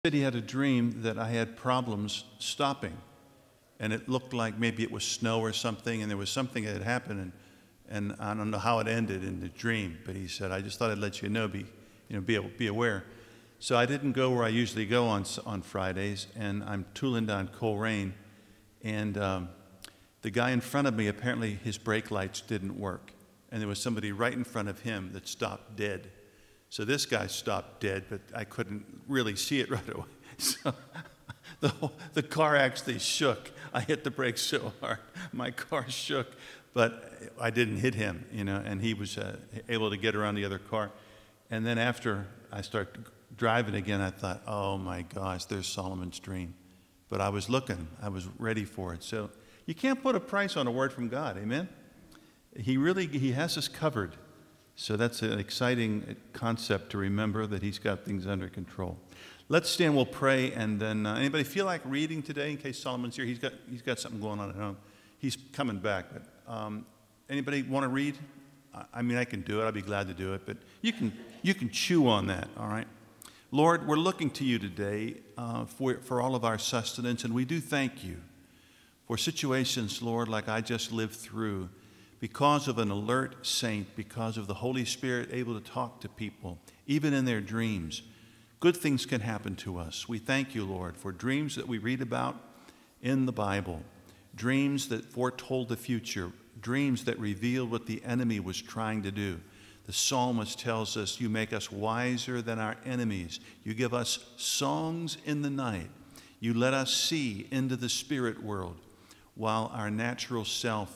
Said he had a dream that I had problems stopping, and it looked like maybe it was snow or something, and there was something that had happened, and I don't know how it ended in the dream, but he said, I just thought I'd let you know, be aware. So I didn't go where I usually go on Fridays, and I'm tooling down Coleraine, and the guy in front of me, apparently his brake lights didn't work, and there was somebody right in front of him that stopped dead. So this guy stopped dead, but I couldn't really see it right away. So the car actually shook. I hit the brakes so hard, my car shook, but I didn't hit him, and he was able to get around the other car. And then after I started driving again, I thought, oh my gosh, there's Solomon's dream. But I was looking, I was ready for it. So you can't put a price on a word from God, amen? He has us covered. So that's an exciting concept to remember, that he's got things under control. Let's stand, we'll pray, and then anybody feel like reading today in case Solomon's here? He's got something going on at home. He's coming back, but anybody want to read? I mean, I can do it. I'll be glad to do it, but you can chew on that, all right? Lord, we're looking to you today for all of our sustenance, and we do thank you for situations, Lord, like I just lived through, because of an alert saint, because of the Holy Spirit able to talk to people, even in their dreams. Good things can happen to us. We thank you, Lord, for dreams that we read about in the Bible, dreams that foretold the future, dreams that revealed what the enemy was trying to do. The psalmist tells us, you make us wiser than our enemies. You give us songs in the night. You let us see into the spirit world while our natural self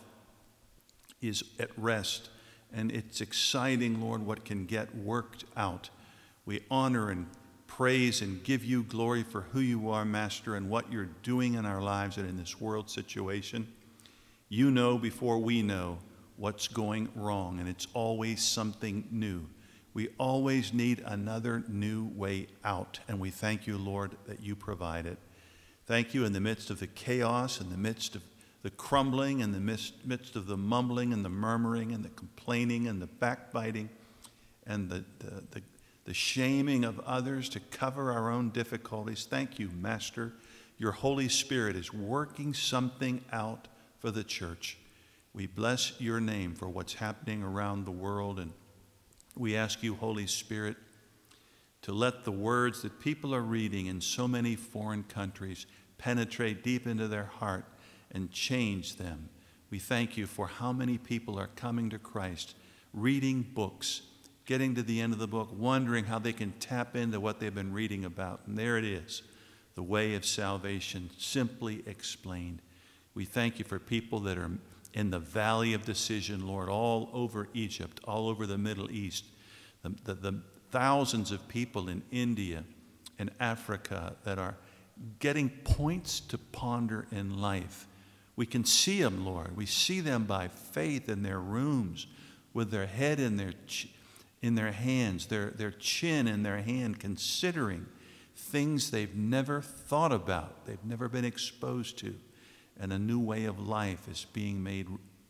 is at rest. And it's exciting, Lord, what can get worked out. We honor and praise and give you glory for who you are, Master, and what you're doing in our lives and in this world situation. You know before we know what's going wrong, and it's always something new. We always need another new way out, and we thank you, Lord, that you provide it. Thank you in the midst of the chaos, in the midst of the crumbling, in the midst of the mumbling and the murmuring and the complaining and the backbiting and the shaming of others to cover our own difficulties. Thank you, Master. Your Holy Spirit is working something out for the church. We bless your name for what's happening around the world, and we ask you, Holy Spirit, to let the words that people are reading in so many foreign countries penetrate deep into their heart and change them. We thank you for how many people are coming to Christ, reading books, getting to the end of the book, wondering how they can tap into what they've been reading about. And there it is, the way of salvation, simply explained. We thank you for people that are in the valley of decision, Lord, all over Egypt, all over the Middle East, the thousands of people in India and Africa that are getting points to ponder in life. We can see them, Lord. We see them by faith in their rooms with their head in their hands, their chin in their hand, considering things they've never thought about, they've never been exposed to. And a new way of life is being made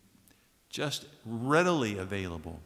just readily available.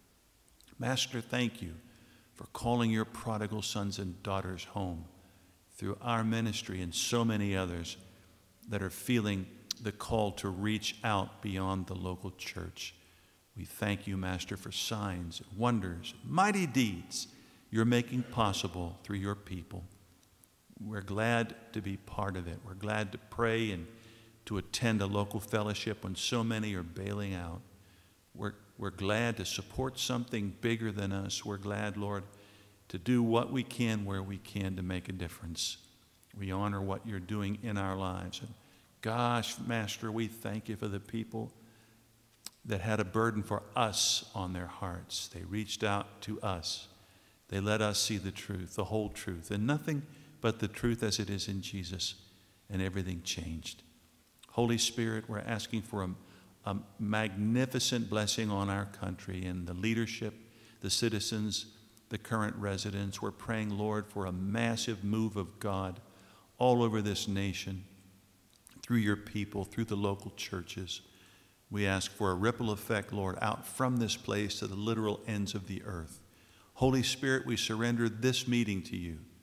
Master, thank you for calling your prodigal sons and daughters home through our ministry and so many others that are feeling the call to reach out beyond the local church. We thank you, Master, for signs, wonders, mighty deeds you're making possible through your people. We're glad to be part of it. We're glad to pray and to attend a local fellowship when so many are bailing out. We're glad to support something bigger than us. We're glad, Lord, to do what we can where we can to make a difference. We honor what you're doing in our lives. And gosh, Master, we thank you for the people that had a burden for us on their hearts. They reached out to us. They let us see the truth, the whole truth, and nothing but the truth as it is in Jesus, and everything changed. Holy Spirit, we're asking for a magnificent blessing on our country and the leadership, the citizens, the current residents. We're praying, Lord, for a massive move of God all over this nation, through your people, through the local churches. We ask for a ripple effect, Lord, out from this place to the literal ends of the earth. Holy Spirit, we surrender this meeting to you.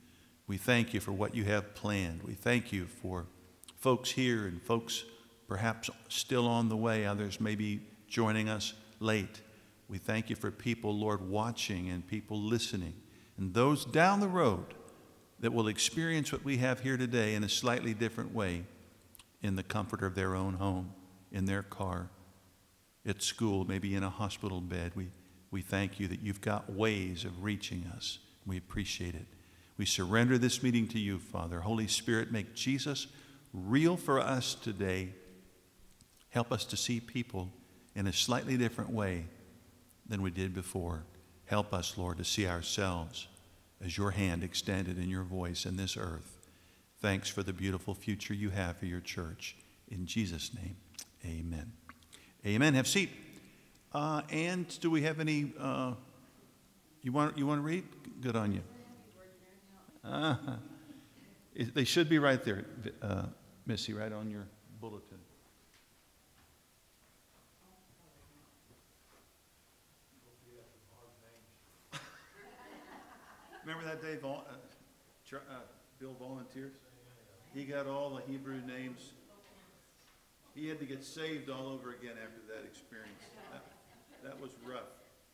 We thank you for what you have planned. We thank you for folks here and folks perhaps still on the way, others maybe joining us late. We thank you for people, Lord, watching and people listening, and those down the road that will experience what we have here today in a slightly different way in the comfort of their own home, in their car, at school, maybe in a hospital bed. We thank you that you've got ways of reaching us. We appreciate it. We surrender this meeting to you, Father. Holy Spirit, make Jesus real for us today. Help us to see people in a slightly different way than we did before. Help us, Lord, to see ourselves as your hand extended in your voice in this earth. Thanks for the beautiful future you have for your church. In Jesus' name, amen. Amen. Have a seat. And do we have any, you want to read? Good on you. They should be right there, Missy, right on your bulletin. Remember that day Bill volunteered? He got all the Hebrew names. He had to get saved all over again after that experience. That was rough.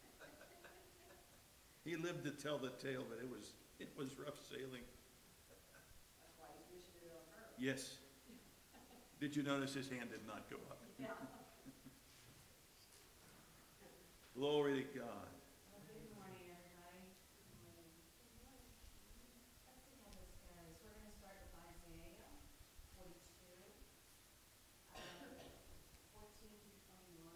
He lived to tell the tale, but it was rough sailing. That's why you should do it on her. Yes. Did you notice his hand did not go up? Yeah. Glory to God. Good morning, everybody. Let's see how this goes. We're going to start with Isaiah 42, 14 through 21.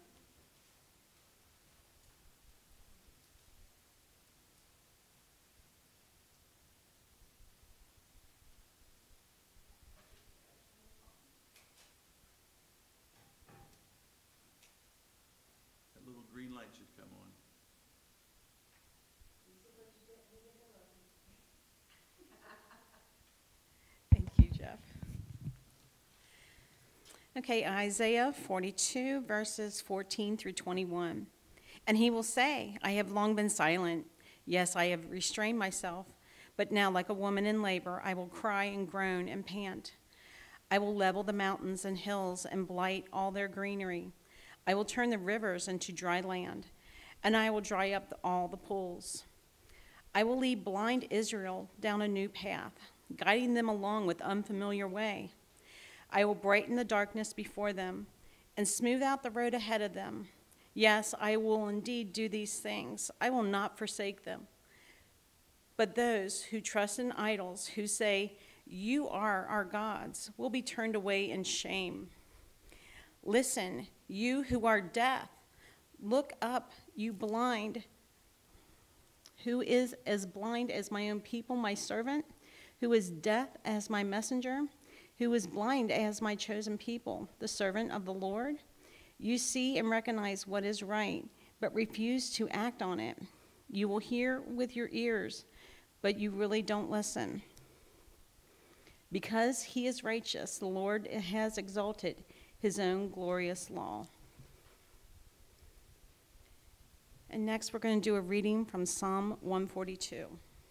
That little green light should come on. Thank you, Jeff. Okay, Isaiah 42, verses 14 through 21. And he will say, I have long been silent. Yes, I have restrained myself. But now, like a woman in labor, I will cry and groan and pant. I will level the mountains and hills and blight all their greenery. I will turn the rivers into dry land, and I will dry up all the pools. I will lead blind Israel down a new path, guiding them along with unfamiliar way. I will brighten the darkness before them and smooth out the road ahead of them. Yes, I will indeed do these things. I will not forsake them. But those who trust in idols, who say, you are our gods, will be turned away in shame. Listen, you who are deaf, look up, you blind. Who is as blind as my own people, my servant? Who is deaf as my messenger? Who is blind as my chosen people, the servant of the Lord? You see and recognize what is right, but refuse to act on it. You will hear with your ears, but you really don't listen. Because he is righteous, the Lord has exalted his own glorious law. And next we're going to do a reading from Psalm 142.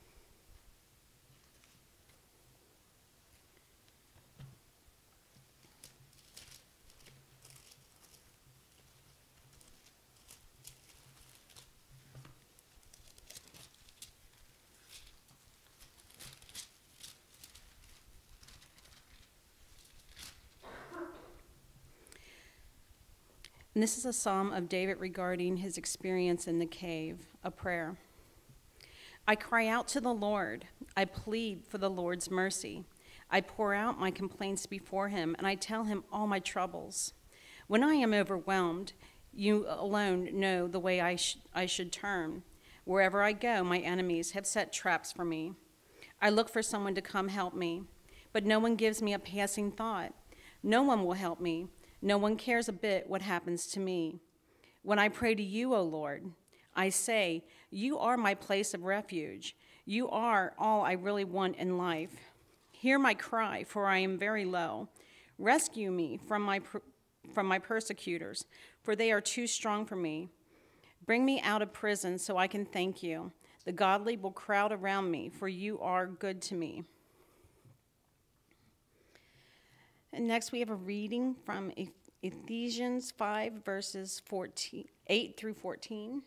And this is a psalm of David regarding his experience in the cave, a prayer. I cry out to the Lord. I plead for the Lord's mercy. I pour out my complaints before him, and I tell him all my troubles. When I am overwhelmed, you alone know the way I should turn. Wherever I go, my enemies have set traps for me. I look for someone to come help me, but no one gives me a passing thought. No one will help me. No one cares a bit what happens to me. When I pray to you, O Lord, I say, you are my place of refuge. You are all I really want in life. Hear my cry, for I am very low. Rescue me from my persecutors, for they are too strong for me. Bring me out of prison so I can thank you. The godly will crowd around me, for you are good to me. And next we have a reading from Ephesians 5, verses 8 through 14.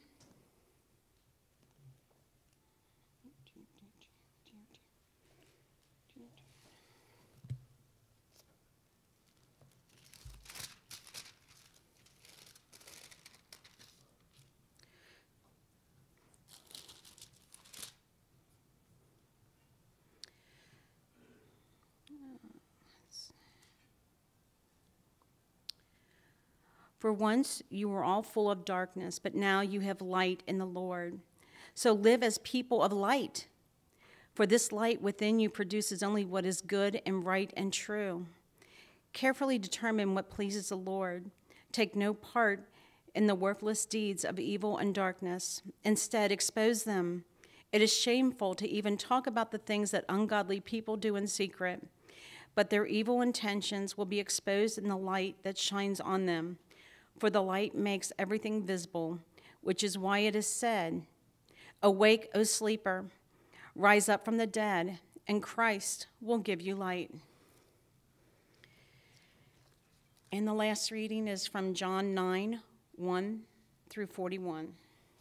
For once you were all full of darkness, but now you have light in the Lord. So live as people of light. For this light within you produces only what is good and right and true. Carefully determine what pleases the Lord. Take no part in the worthless deeds of evil and darkness. Instead, expose them. It is shameful to even talk about the things that ungodly people do in secret, but their evil intentions will be exposed in the light that shines on them. For the light makes everything visible, which is why it is said, "Awake, O sleeper, rise up from the dead, and Christ will give you light." And the last reading is from John 9, 1 through 41.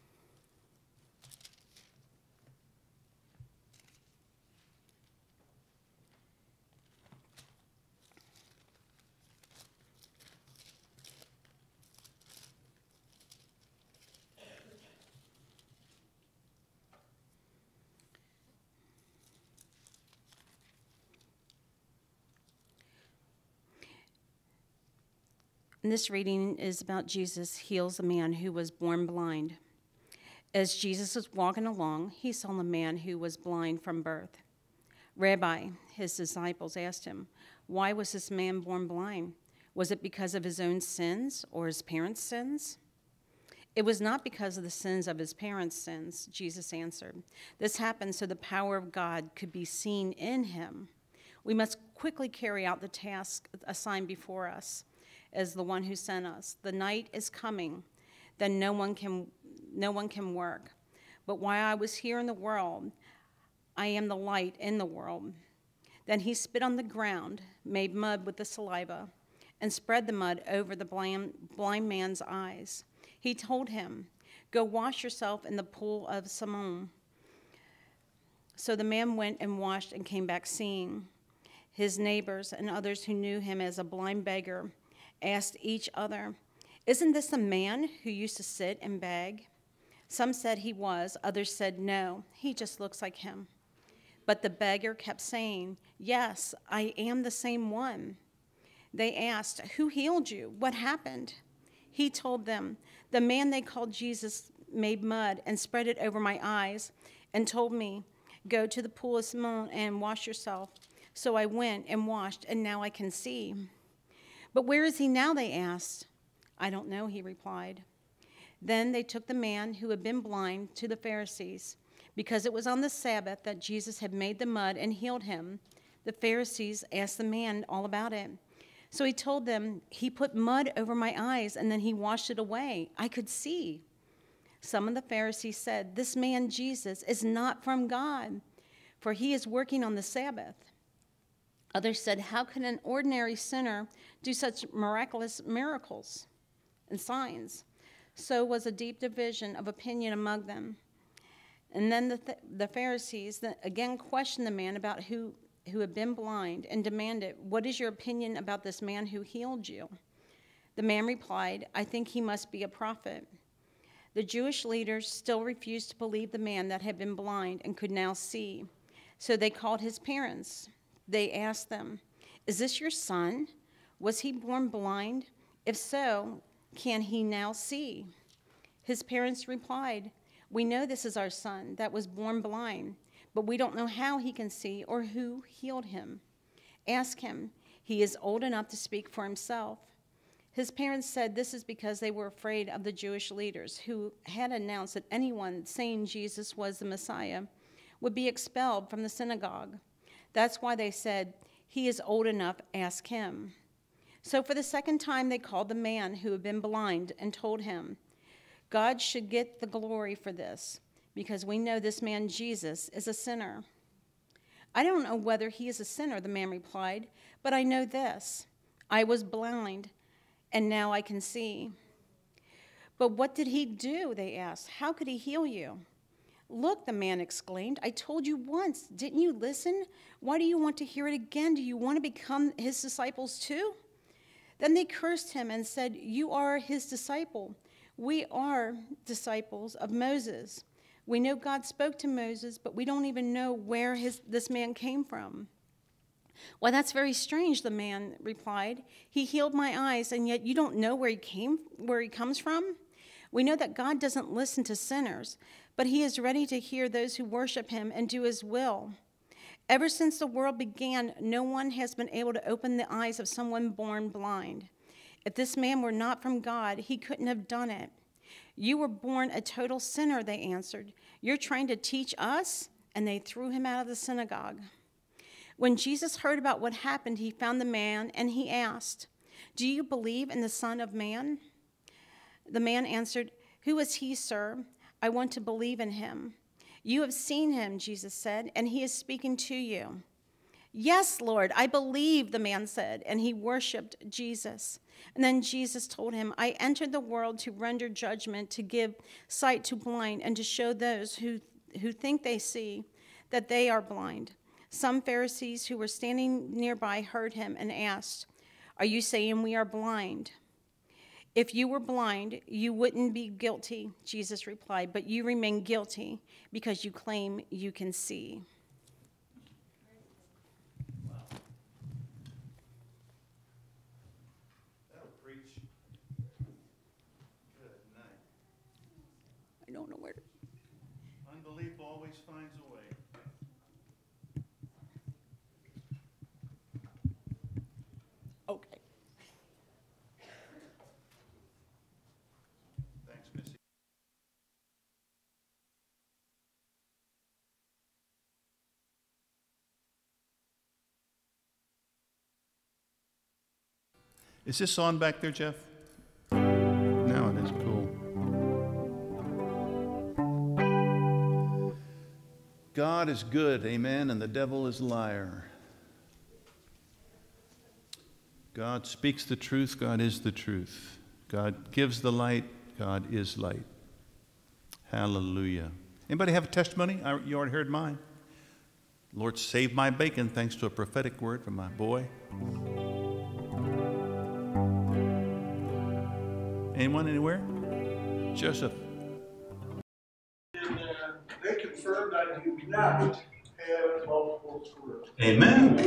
And this reading is about Jesus heals a man who was born blind. As Jesus was walking along, he saw a man who was blind from birth. "Rabbi," his disciples asked him, "why was this man born blind? Was it because of his own sins or his parents' sins?" "It was not because of the sins of his parents' sins," Jesus answered. "This happened so the power of God could be seen in him. We must quickly carry out the task assigned before us as the one who sent us. The night is coming, then no one can work. But while I was here in the world, I am the light in the world." Then he spit on the ground, made mud with the saliva, and spread the mud over the blind man's eyes. He told him, "Go wash yourself in the pool of Siloam." So the man went and washed and came back seeing. His neighbors and others who knew him as a blind beggar asked each other, "Isn't this the man who used to sit and beg?" Some said he was, others said, "No, he just looks like him." But the beggar kept saying, "Yes, I am the same one." They asked, "Who healed you? What happened?" He told them, "The man they called Jesus made mud and spread it over my eyes and told me, 'Go to the pool of Siloam and wash yourself.' So I went and washed, and now I can see." "But where is he now?" they asked. "I don't know," he replied. Then they took the man who had been blind to the Pharisees, because it was on the Sabbath that Jesus had made the mud and healed him. The Pharisees asked the man all about it. So he told them, "He put mud over my eyes, and then he washed it away. I could see." Some of the Pharisees said, "This man Jesus is not from God, for he is working on the Sabbath." Others said, "How can an ordinary sinner do such miraculous miracles and signs?" So was a deep division of opinion among them. And then the Pharisees again questioned the man about who had been blind and demanded, "What is your opinion about this man who healed you?" The man replied, "I think he must be a prophet." The Jewish leaders still refused to believe the man that had been blind and could now see. So they called his parents. They asked them, "Is this your son? Was he born blind? If so, can he now see?" His parents replied, "We know this is our son that was born blind, but we don't know how he can see or who healed him. Ask him. He is old enough to speak for himself." His parents said this is because they were afraid of the Jewish leaders who had announced that anyone saying Jesus was the Messiah would be expelled from the synagogue. That's why they said, "He is old enough, ask him." So for the second time they called the man who had been blind and told him, "God should get the glory for this, because we know this man Jesus is a sinner." "I don't know whether he is a sinner," the man replied, "but I know this. I was blind, and now I can see." "But what did he do?" they asked. "How could he heal you?" "Look," the man exclaimed, "I told you once. Didn't you listen? Why do you want to hear it again? Do you want to become his disciples too?" Then they cursed him and said, "You are his disciple. We are disciples of Moses. We know God spoke to Moses, but we don't even know where this man came from." "Why, that's very strange," the man replied. "He healed my eyes, and yet you don't know where he comes from? We know that God doesn't listen to sinners, but he is ready to hear those who worship him and do his will. Ever since the world began, no one has been able to open the eyes of someone born blind. If this man were not from God, he couldn't have done it." "You were born a total sinner," they answered. "You're trying to teach us?" And they threw him out of the synagogue. When Jesus heard about what happened, he found the man and he asked, "Do you believe in the Son of Man?" The man answered, "Who is he, sir? I want to believe in him." "You have seen him," Jesus said, "and he is speaking to you." "Yes, Lord, I believe," the man said, and he worshiped Jesus. And then Jesus told him, "I entered the world to render judgment, to give sight to blind, and to show those who think they see that they are blind." Some Pharisees who were standing nearby heard him and asked, "Are you saying we are blind?" "If you were blind, you wouldn't be guilty," Jesus replied, "but you remain guilty because you claim you can see." That'll preach. Good night. I don't know where to. Unbelief always finds a way. Okay. Thanks, Missy. Is this on back there, Jeff? No, it is. Cool. God is good, amen, and the devil is a liar. God speaks the truth. God is the truth. God gives the light. God is light. Hallelujah. Anybody have a testimony? You already heard mine. Lord saved my bacon thanks to a prophetic word from my boy. Anyone anywhere? Joseph. And they confirmed I do not have multiple sclerosis. Amen.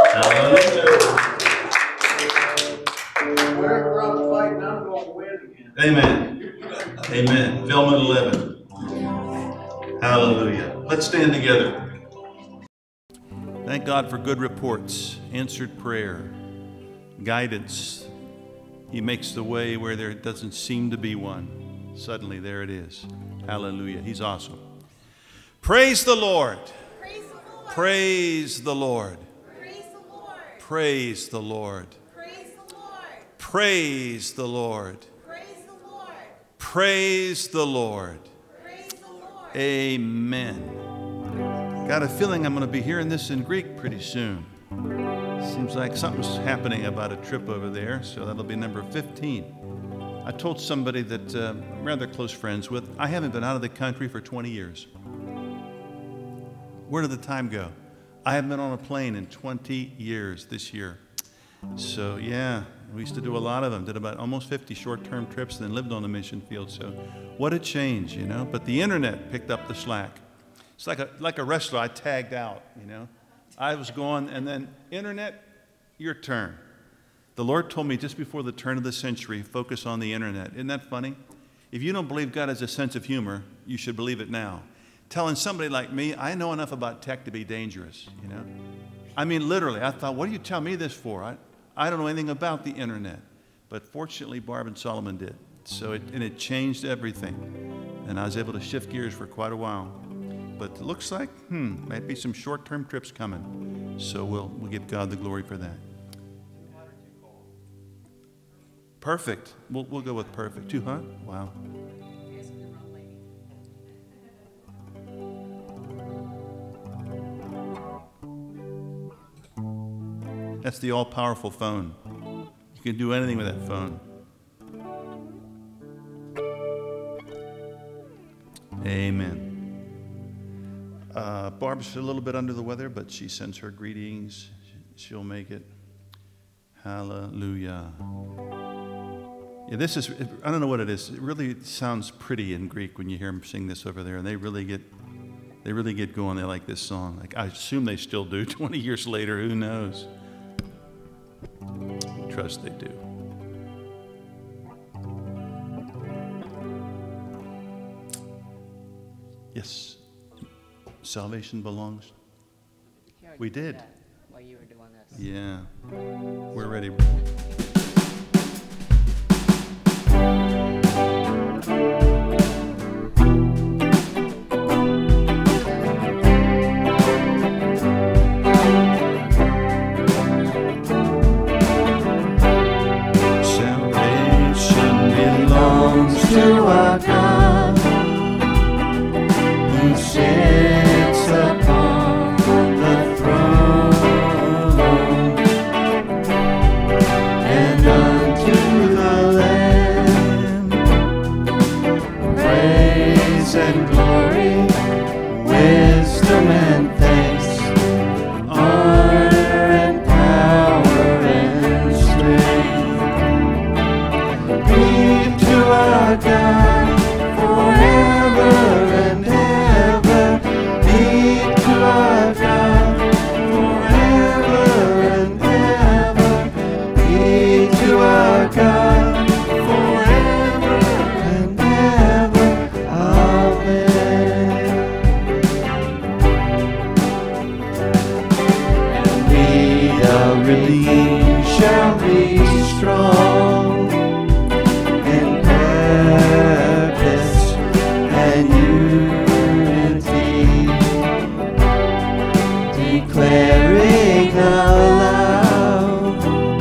Wherever I'm fighting, I'm going to win again. Amen. Amen. Velma 11. Hallelujah. Let's stand together. Thank God for good reports, answered prayer, guidance. He makes the way where there doesn't seem to be one. Suddenly, there it is. Hallelujah. He's awesome. Praise the Lord. Praise the Lord. Praise the Lord. Praise the Lord. Praise the Lord. Praise the Lord. Praise the Lord. Praise the Lord. Praise the Lord. Amen. Got a feeling I'm going to be hearing this in Greek pretty soon. Seems like something's happening about a trip over there, so that'll be number 15. I told somebody that I'm rather close friends with, I haven't been out of the country for 20 years. Where did the time go? I haven't been on a plane in 20 years this year. So yeah, we used to do a lot of them. Did about almost 50 short-term trips, then lived on the mission field. So what a change, you know. But the internet picked up the slack. It's like a wrestler. I tagged out, you know. I was going, and then internet, your turn. The Lord told me just before the turn of the century, focus on the internet. Isn't that funny? If you don't believe God has a sense of humor, you should believe it now. Telling somebody like me, I know enough about tech to be dangerous, you know. I mean, literally, I thought, what do you tell me this for? I don't know anything about the internet. But fortunately, Barb and Solomon did. So it changed everything. And I was able to shift gears for quite a while. But it looks like, might be some short-term trips coming. So we'll give God the glory for that. Perfect. We'll go with perfect. 200? Wow. That's the all-powerful phone. You can do anything with that phone. Amen. Barb's a little bit under the weather, but she sends her greetings. She'll make it. Hallelujah. Yeah, this is, I don't know what it is. It really sounds pretty in Greek when you hear them sing this over there, and they really get going. They like this song. Like, I assume they still do 20 years later. Who knows? Trust they do. Yes. Salvation belongs. We did. While you were doing this. Yeah. We're ready. Salvation belongs to our God, who sits upon the throne, and unto the Lamb praise and glory, wisdom and thanks, honor and power and strength be to our God forever and ever. Be to our God forever and ever. Be to our God forever and ever. Amen. And we, the redeemed, shall be strong in purpose and unity, declaring aloud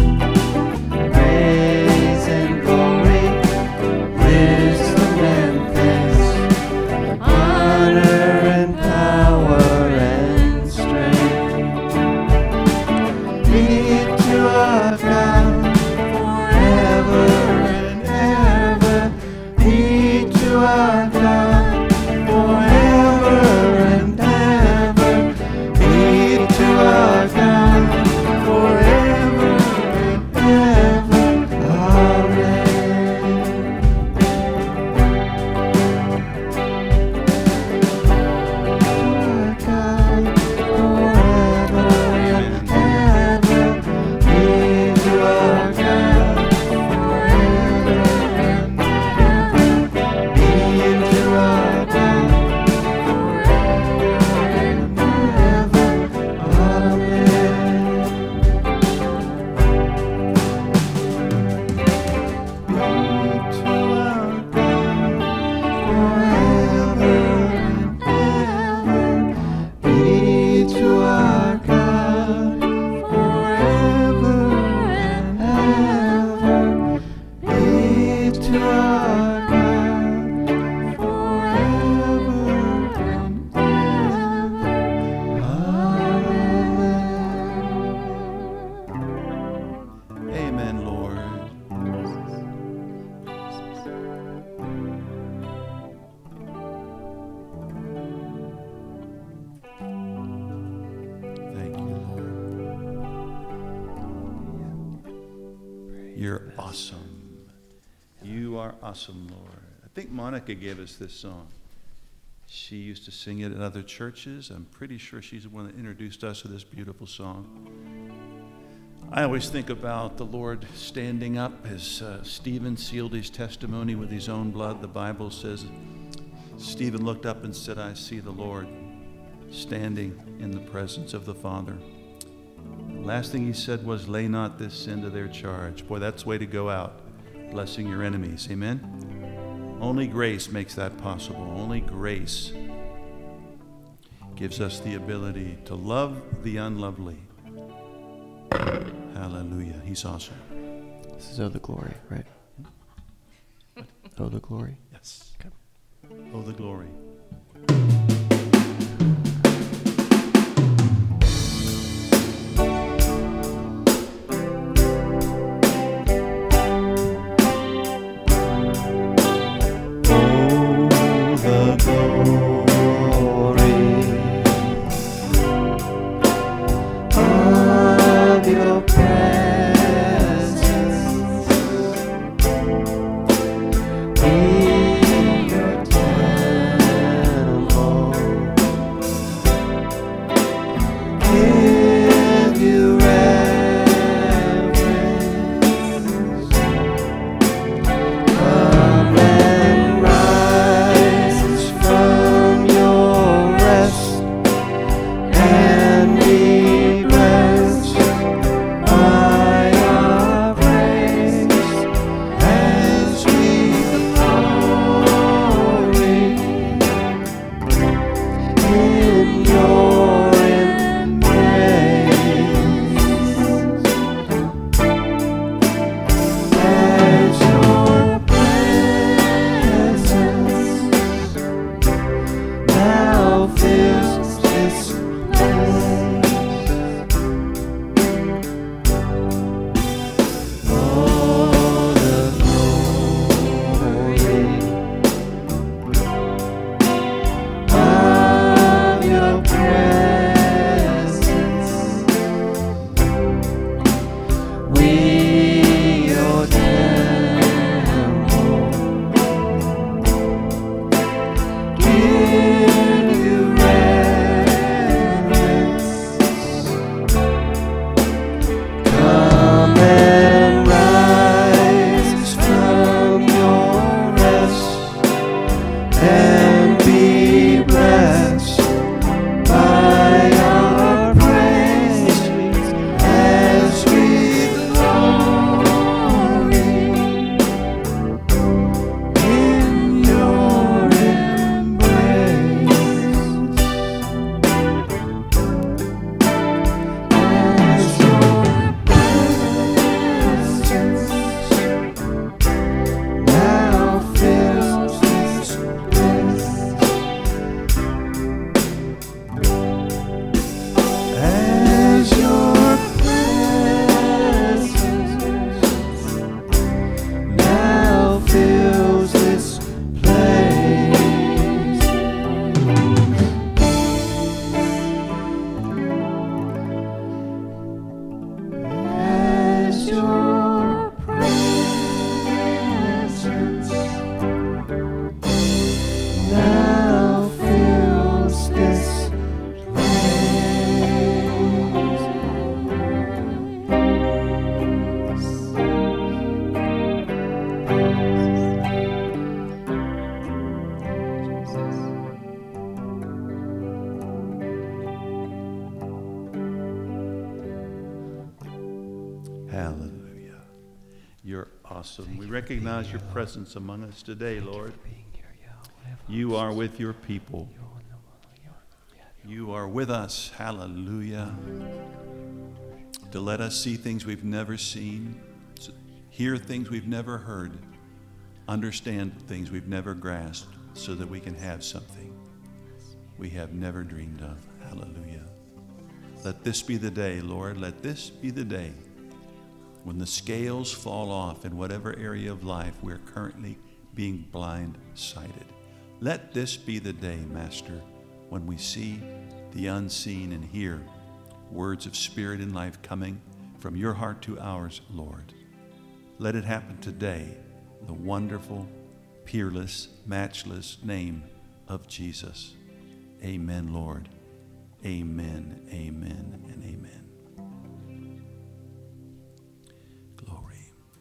praise and glory, wisdom and thanks, honor and power and strength be to our God forever and ever. Be to our God forever and ever. Be to our God forever and ever. Amen. Our God forever and ever. Be to our God forever and ever. Be to our God forever and ever. Amen. Be to our God forever and ever. Be to our God forever and ever. Be to our God forever and ever. Amen, Lord. Thank you, Lord. You're awesome. You are awesome, Lord. I think Monica gave us this song. She used to sing it at other churches. I'm pretty sure she's the one that introduced us to this beautiful song. I always think about the Lord standing up as Stephen sealed his testimony with his own blood. The Bible says Stephen looked up and said, I see the Lord standing in the presence of the Father. The last thing he said was, lay not this sin to their charge. Boy, that's the way to go out, blessing your enemies. Amen? Only grace makes that possible. Only grace gives us the ability to love the unlovely. Hallelujah. He's awesome. This is Oh the Glory, right? Oh the Glory? Yes. Oh, the glory. Hallelujah. You're awesome. We recognize your presence among us today, Lord. You are with your people. You are with us. Hallelujah. To let us see things we've never seen, hear things we've never heard, understand things we've never grasped, so that we can have something we have never dreamed of. Hallelujah. Let this be the day, Lord. Let this be the day when the scales fall off in whatever area of life we're currently being blindsided. Let this be the day, Master, when we see the unseen and hear words of spirit and life coming from your heart to ours, Lord. Let it happen today, in the wonderful, peerless, matchless name of Jesus. Amen, Lord. Amen, amen, and amen. Glory.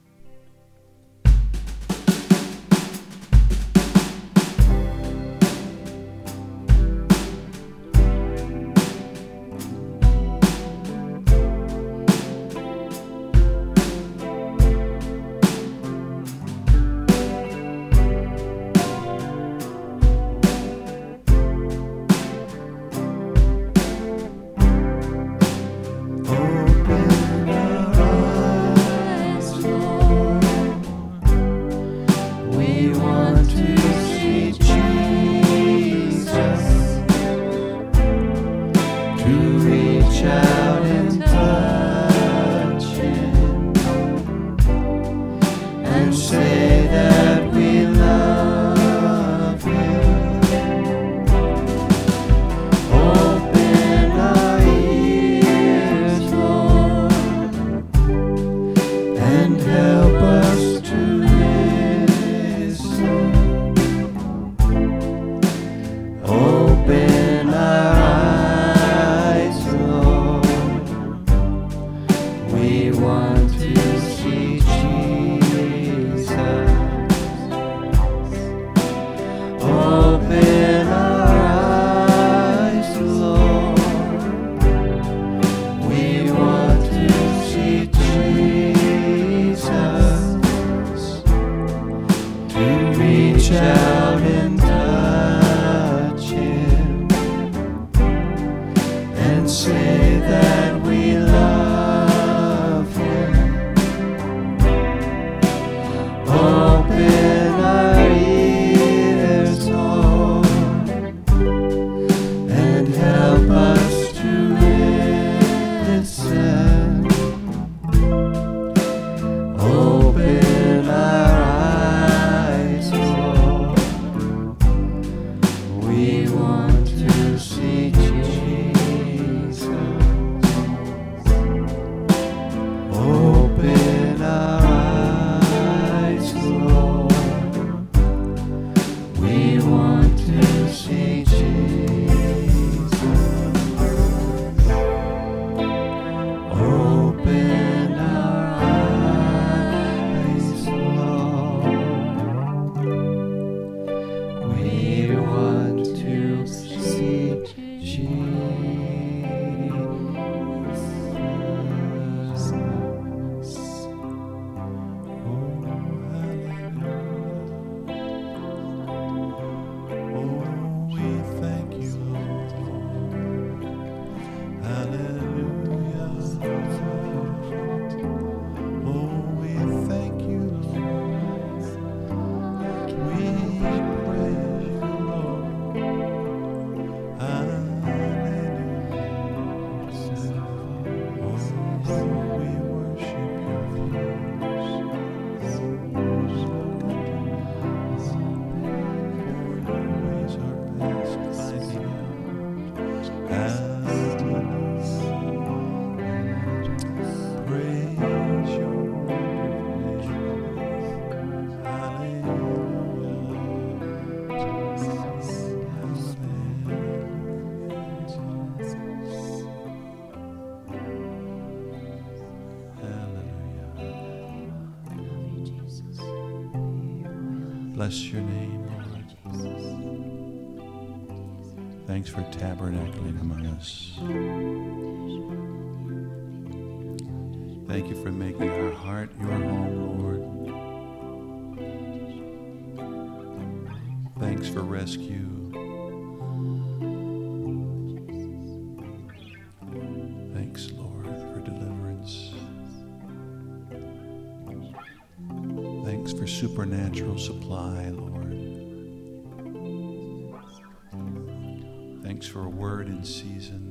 Bless your name, Lord. Thanks for tabernacling among us. Thank you for making our heart your home, Lord. Thanks for rescue. Thanks, Lord, for deliverance. Thanks for supernatural supply, Lord. Thanks for a word in season.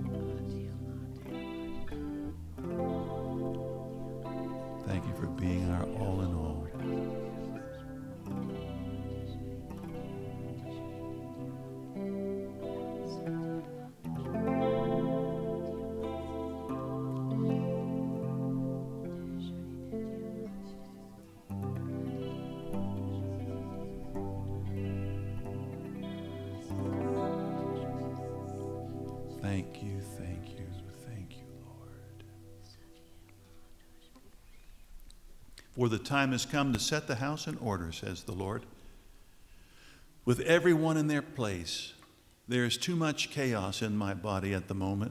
Thank you for being our all in all. Thank you, thank you, thank you, Lord. For the time has come to set the house in order, says the Lord. With everyone in their place, there is too much chaos in my body at the moment.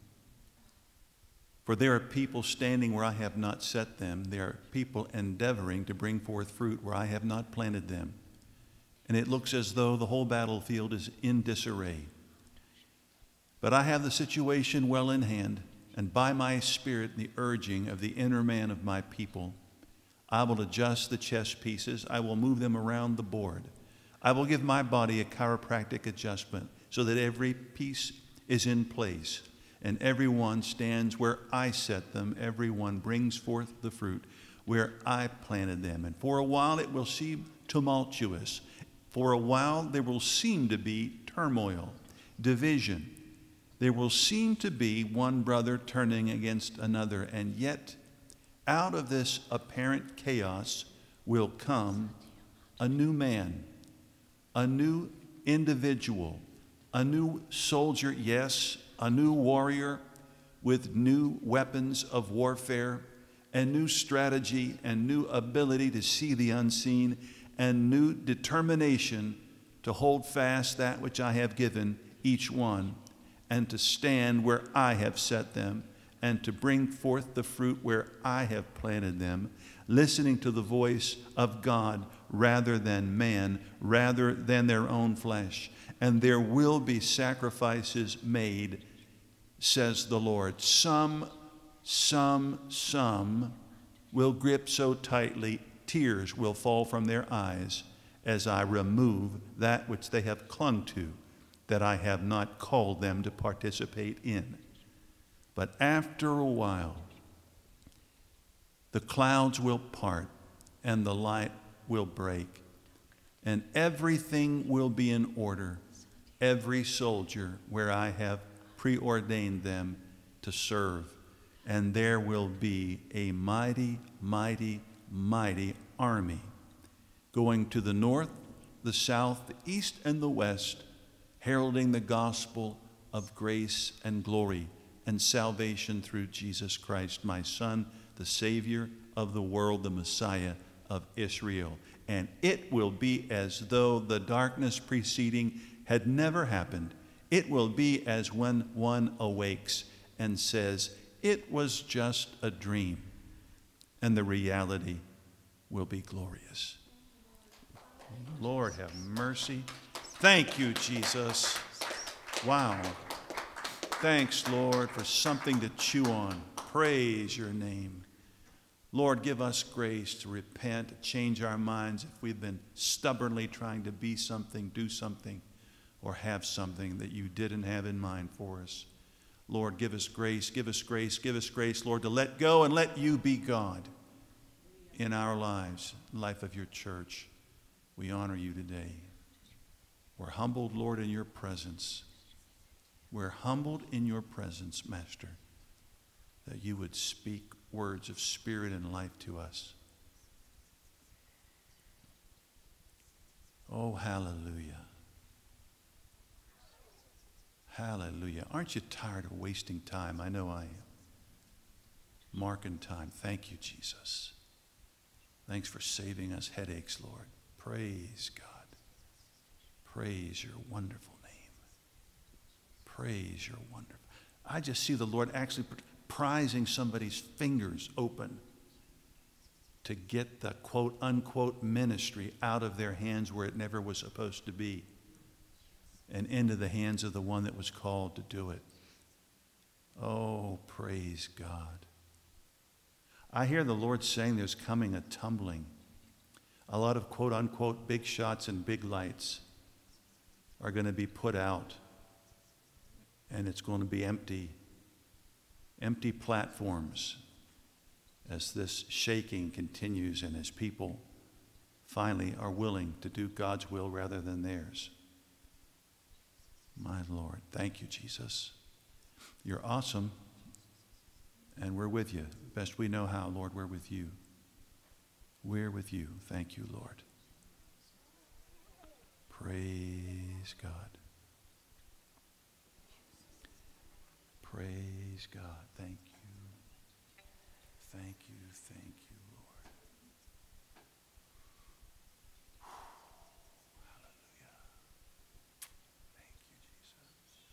For there are people standing where I have not set them. There are people endeavoring to bring forth fruit where I have not planted them. And it looks as though the whole battlefield is in disarray. But I have the situation well in hand, and by my spirit, the urging of the inner man of my people, I will adjust the chess pieces. I will move them around the board. I will give my body a chiropractic adjustment so that every piece is in place and everyone stands where I set them. Everyone brings forth the fruit where I planted them. And for a while it will seem tumultuous. For a while there will seem to be turmoil, division. There will seem to be one brother turning against another, and yet out of this apparent chaos will come a new man, a new individual, a new soldier, yes, a new warrior with new weapons of warfare and new strategy and new ability to see the unseen and new determination to hold fast that which I have given each one, and to stand where I have set them, and to bring forth the fruit where I have planted them, listening to the voice of God rather than man, rather than their own flesh. And there will be sacrifices made, says the Lord. Some will grip so tightly, tears will fall from their eyes as I remove that which they have clung to, that I have not called them to participate in. But after a while, the clouds will part and the light will break, and everything will be in order, every soldier where I have preordained them to serve. And there will be a mighty, mighty, mighty army going to the north, the south, the east, and the west, heralding the gospel of grace and glory and salvation through Jesus Christ, my Son, the Savior of the world, the Messiah of Israel. And it will be as though the darkness preceding had never happened. It will be as when one awakes and says, it was just a dream, and the reality will be glorious. Lord, have mercy. Thank you, Jesus. Wow. Thanks, Lord, for something to chew on. Praise your name. Lord, give us grace to repent, change our minds if we've been stubbornly trying to be something, do something, or have something that you didn't have in mind for us. Lord, give us grace, give us grace, give us grace, Lord, to let go and let you be God in our lives, life of your church. We honor you today. We're humbled, Lord, in your presence. We're humbled in your presence, Master, that you would speak words of spirit and life to us. Oh, hallelujah. Hallelujah. Aren't you tired of wasting time? I know I am. Marking time. Thank you, Jesus. Thanks for saving us headaches, Lord. Praise God. Praise your wonderful name. Praise your wonderful. I just see the Lord actually prizing somebody's fingers open to get the quote unquote ministry out of their hands where it never was supposed to be and into the hands of the one that was called to do it. Oh, praise God. I hear the Lord saying there's coming a tumbling. A lot of quote unquote big shots and big lights are going to be put out, and it's going to be empty platforms as this shaking continues and as people finally are willing to do God's will rather than theirs. My Lord, thank you, Jesus. You're awesome, and we're with you. Best we know how, Lord, we're with you. We're with you. Thank you, Lord. Praise God. Praise God. Thank you. Thank you. Thank you, Lord. Hallelujah. Thank you, Jesus.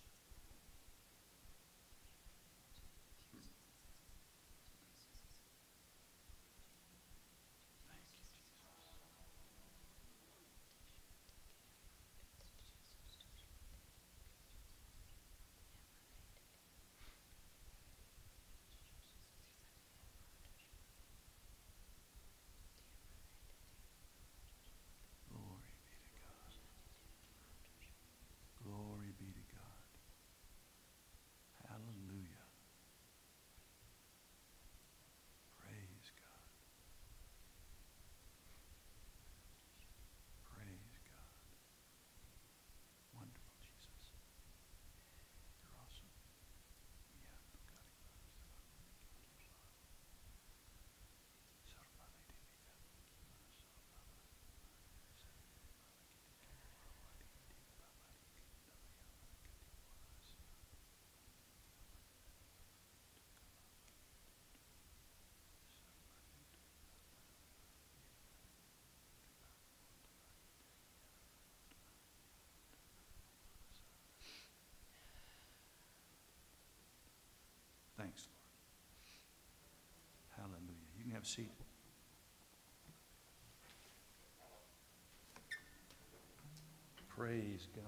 Glory be to God. Hallelujah. Praise God. Praise God. Wonderful Jesus. You're awesome. Thanks, Lord. Hallelujah. You can have a seat. Praise God.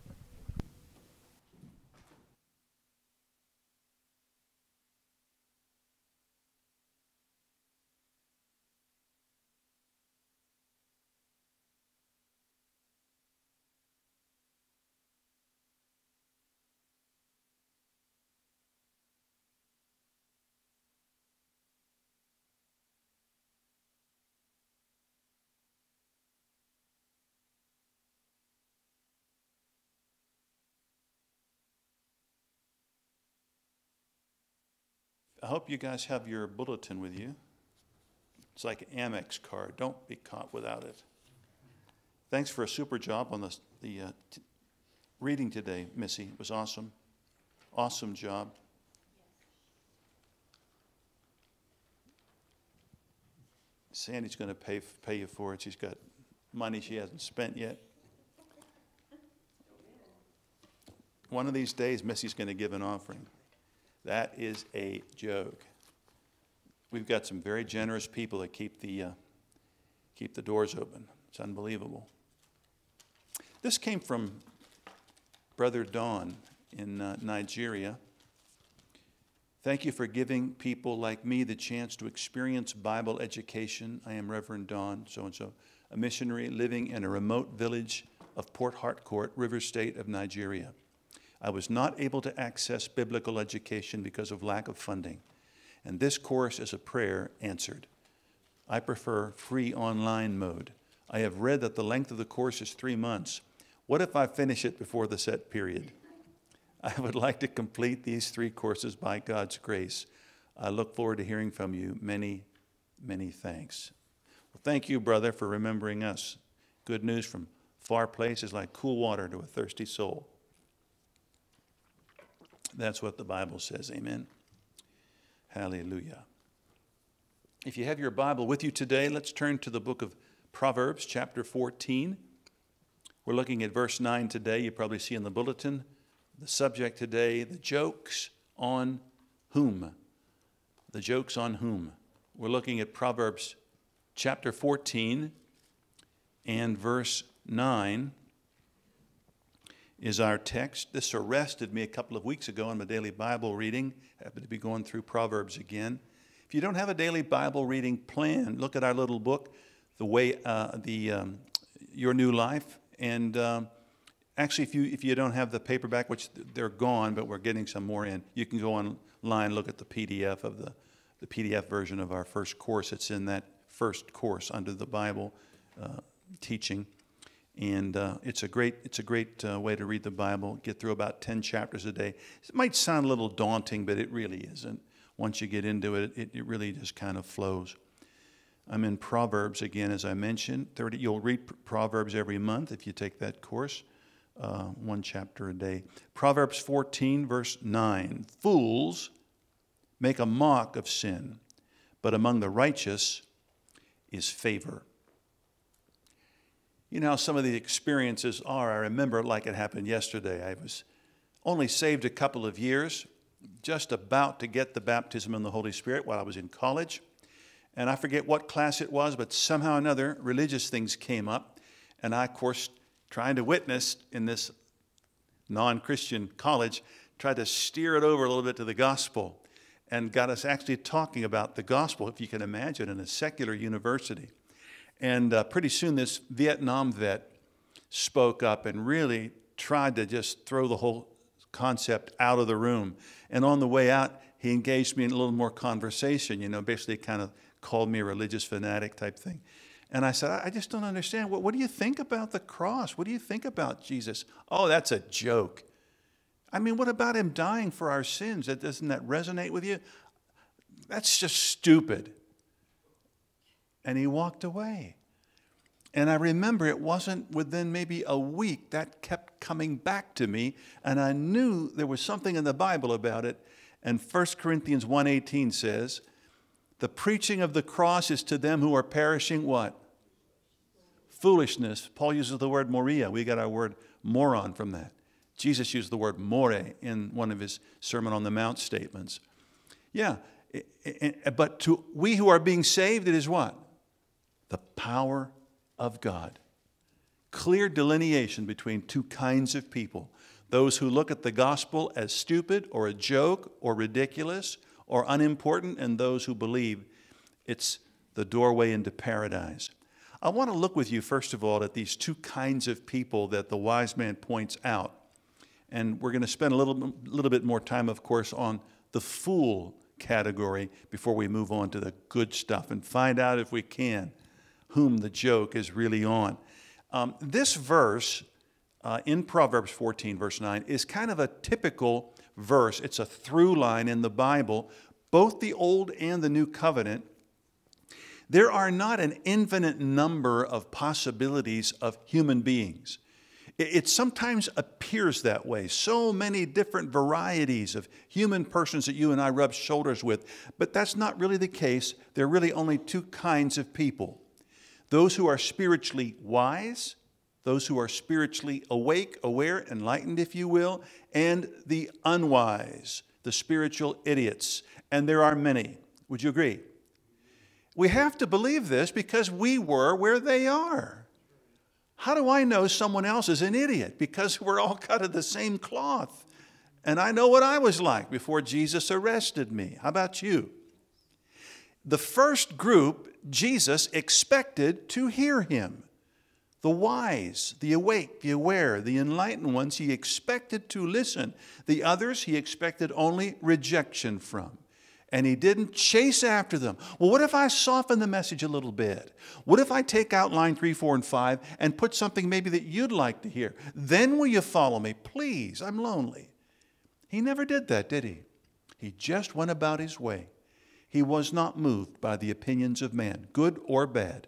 I hope you guys have your bulletin with you. It's like an Amex card. Don't be caught without it. Thanks for a super job on the reading today, Missy. It was awesome. Awesome job. Sandy's going to pay you for it. She's got money she hasn't spent yet. One of these days, Missy's going to give an offering. That is a joke. We've got some very generous people that keep the doors open. It's unbelievable. This came from Brother Don in Nigeria. Thank you for giving people like me the chance to experience Bible education. I am Reverend Don, so-and-so, a missionary living in a remote village of Port Harcourt, River State of Nigeria. I was not able to access biblical education because of lack of funding, and this course is a prayer answered. I prefer free online mode. I have read that the length of the course is 3 months. What if I finish it before the set period? I would like to complete these 3 courses by God's grace. I look forward to hearing from you. Many, many thanks. Well, thank you, brother, for remembering us. Good news from far places like cool water to a thirsty soul. That's what the Bible says. Amen. Hallelujah. If you have your Bible with you today, let's turn to the book of Proverbs, chapter 14. We're looking at verse 9 today. You probably see in the bulletin. The subject today, the jokes on whom? The joke's on whom? We're looking at Proverbs chapter 14 and verse 9 is our text. This arrested me a couple of weeks ago in my daily Bible reading. I happened to be going through Proverbs again. If you don't have a daily Bible reading plan, look at our little book, Your New Life. And actually, if you don't have the paperback, which they're gone, but we're getting some more in, you can go online, look at the PDF of the PDF version of our first course. It's in that first course under the Bible teaching. And it's a great way to read the Bible, get through about 10 chapters a day. It might sound a little daunting, but it really isn't. Once you get into it, it really just kind of flows. I'm in Proverbs again, as I mentioned. You'll read Proverbs every month if you take that course, one chapter a day. Proverbs 14, verse 9. Fools make a mock of sin, but among the righteous is favor. You know how some of the experiences are. I remember like it happened yesterday. I was only saved a couple of years, just about to get the baptism in the Holy Spirit while I was in college. And I forget what class it was, but somehow or another, religious things came up. And I, of course, trying to witness in this non-Christian college, tried to steer it over a little bit to the gospel and got us actually talking about the gospel, if you can imagine, in a secular university. And pretty soon this Vietnam vet spoke up and really tried to just throw the whole concept out of the room. And on the way out, he engaged me in a little more conversation, basically kind of called me a religious fanatic type thing. And I said, I just don't understand. What do you think about the cross? What do you think about Jesus? Oh, that's a joke. I mean, what about him dying for our sins? Doesn't that resonate with you? That's just stupid. And he walked away. And I remember it wasn't within maybe a week that kept coming back to me, and I knew there was something in the Bible about it. And 1 Corinthians 1:18 says, the preaching of the cross is to them who are perishing what? Foolishness. Paul uses the word moria. We got our word moron from that. Jesus used the word more in one of his Sermon on the Mount statements. Yeah, but to we who are being saved, it is what? The power of God. Clear delineation between two kinds of people. Those who look at the gospel as stupid or a joke or ridiculous or unimportant, and those who believe it's the doorway into paradise. I want to look with you, first of all, at these two kinds of people that the wise man points out. And we're going to spend a little bit more time, of course, on the fool category before we move on to the good stuff and find out, if we can, whom the joke is really on. This verse in Proverbs 14, verse 9, is kind of a typical verse. It's a through line in the Bible, both the Old and the New Covenant. There are not an infinite number of possibilities of human beings. It sometimes appears that way. So many different varieties of human persons that you and I rub shoulders with. But that's not really the case. There are really only two kinds of people. Those who are spiritually wise, those who are spiritually awake, aware, enlightened, if you will, and the unwise, the spiritual idiots. And there are many. Would you agree? We have to believe this because we were where they are. How do I know someone else is an idiot? Because we're all cut of the same cloth. And I know what I was like before Jesus arrested me. How about you? The first group, Jesus expected to hear him. The wise, the awake, the aware, the enlightened ones, he expected to listen. The others, he expected only rejection from. And he didn't chase after them. Well, what if I soften the message a little bit? What if I take out line 3, 4, and 5 and put something maybe that you'd like to hear? Then will you follow me? Please, I'm lonely. He never did that, did he? He just went about his way. He was not moved by the opinions of man, good or bad.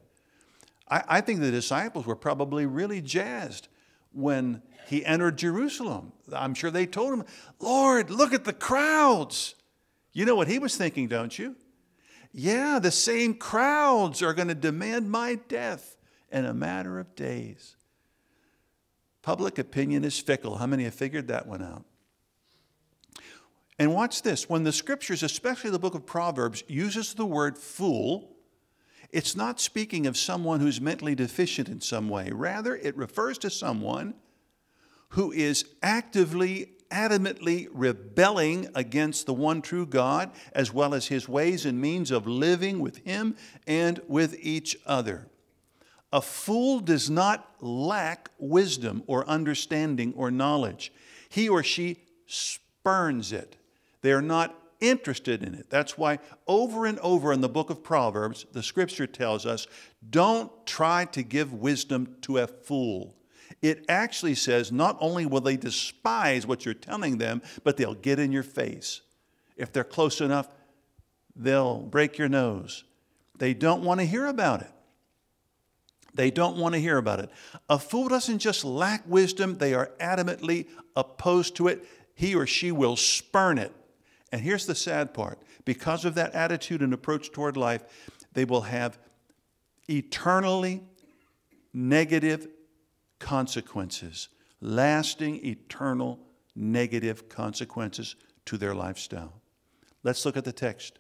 I think the disciples were probably really jazzed when he entered Jerusalem. I'm sure they told him, Lord, look at the crowds. You know what he was thinking, don't you? Yeah, the same crowds are going to demand my death in a matter of days. Public opinion is fickle. How many have figured that one out? And watch this. When the scriptures, especially the book of Proverbs, uses the word fool, it's not speaking of someone who's mentally deficient in some way. Rather, it refers to someone who is actively, adamantly rebelling against the one true God, as well as his ways and means of living with him and with each other. A fool does not lack wisdom or understanding or knowledge. He or she spurns it. They are not interested in it. That's why over and over in the book of Proverbs, the scripture tells us, don't try to give wisdom to a fool. It actually says not only will they despise what you're telling them, but they'll get in your face. If they're close enough, they'll break your nose. They don't want to hear about it. They don't want to hear about it. A fool doesn't just lack wisdom, they are adamantly opposed to it. He or she will spurn it. And here's the sad part. Because of that attitude and approach toward life, they will have eternally negative consequences, lasting, eternal, negative consequences to their lifestyle. Let's look at the text.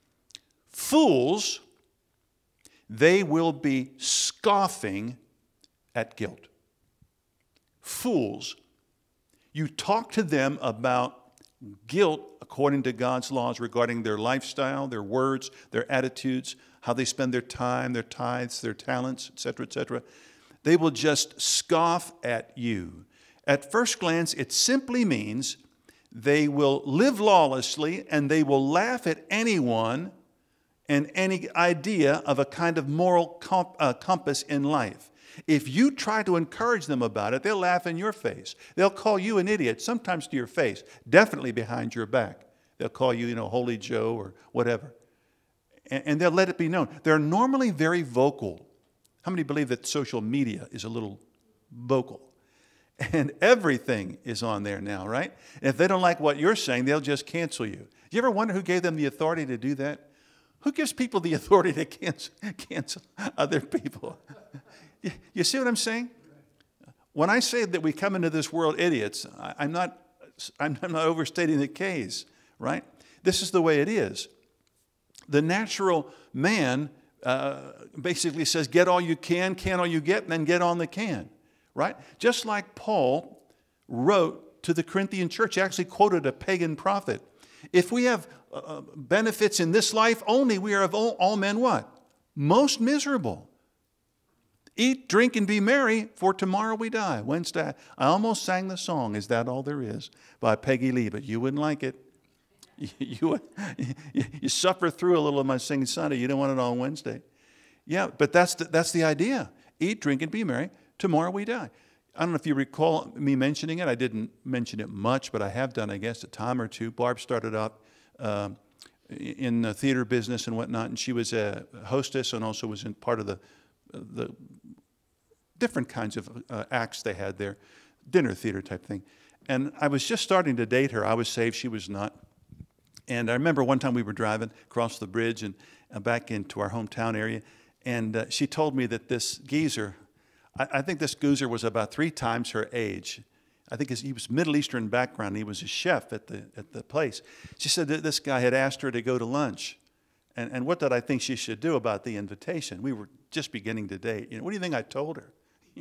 Fools, they will be scoffing at guilt. Fools, you talk to them about guilt according to God's laws regarding their lifestyle, their words, their attitudes, how they spend their time, their tithes, their talents, etc. They will just scoff at you. At first glance, it simply means they will live lawlessly and they will laugh at anyone and any idea of a kind of moral compass in life. If you try to encourage them about it, they'll laugh in your face. They'll call you an idiot, sometimes to your face, definitely behind your back. They'll call you, Holy Joe or whatever. And they'll let it be known. They're normally very vocal. How many believe that social media is a little vocal? And everything is on there now, right? And if they don't like what you're saying, they'll just cancel you. You ever wonder who gave them the authority to do that? Who gives people the authority to cancel other people? You see what I'm saying? When I say that we come into this world idiots, I'm not overstating the case, right? This is the way it is. The natural man basically says, get all you can all you get, and then get on the can, right? Just like Paul wrote to the Corinthian church, he actually quoted a pagan prophet. If we have benefits in this life only, we are of all men what? Most miserable. Eat, drink, and be merry, for tomorrow we die. Wednesday, I almost sang the song, Is That All There Is, by Peggy Lee, but you wouldn't like it. You suffer through a little of my singing Sunday. You don't want it on Wednesday. Yeah, but that's the idea. Eat, drink, and be merry. Tomorrow we die. I don't know if you recall me mentioning it. I didn't mention it much, but I have done, I guess, a time or two. Barb started out in the theater business and whatnot, and she was a hostess and also was in part of the different kinds of acts they had there, dinner theater type thing. And I was just starting to date her. I was saved, she was not. And I remember one time we were driving across the bridge and back into our hometown area, and she told me that this geezer, I think this geezer was about 3 times her age. I think he was Middle Eastern background. He was a chef at the place. She said that this guy had asked her to go to lunch. And what did I think she should do about the invitation? We were just beginning to date. What do you think I told her?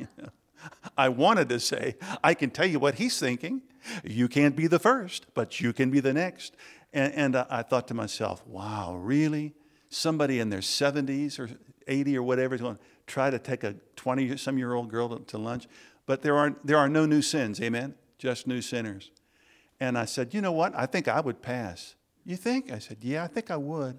I wanted to say, I can tell you what he's thinking. You can't be the first, but you can be the next. And I thought to myself, wow, really? Somebody in their 70s or 80 or whatever is going to try to take a 20-some-year-old girl to lunch? But there are no new sins, amen? Just new sinners. And I said, you know what? I think I would pass. You think? I said, yeah, I think I would.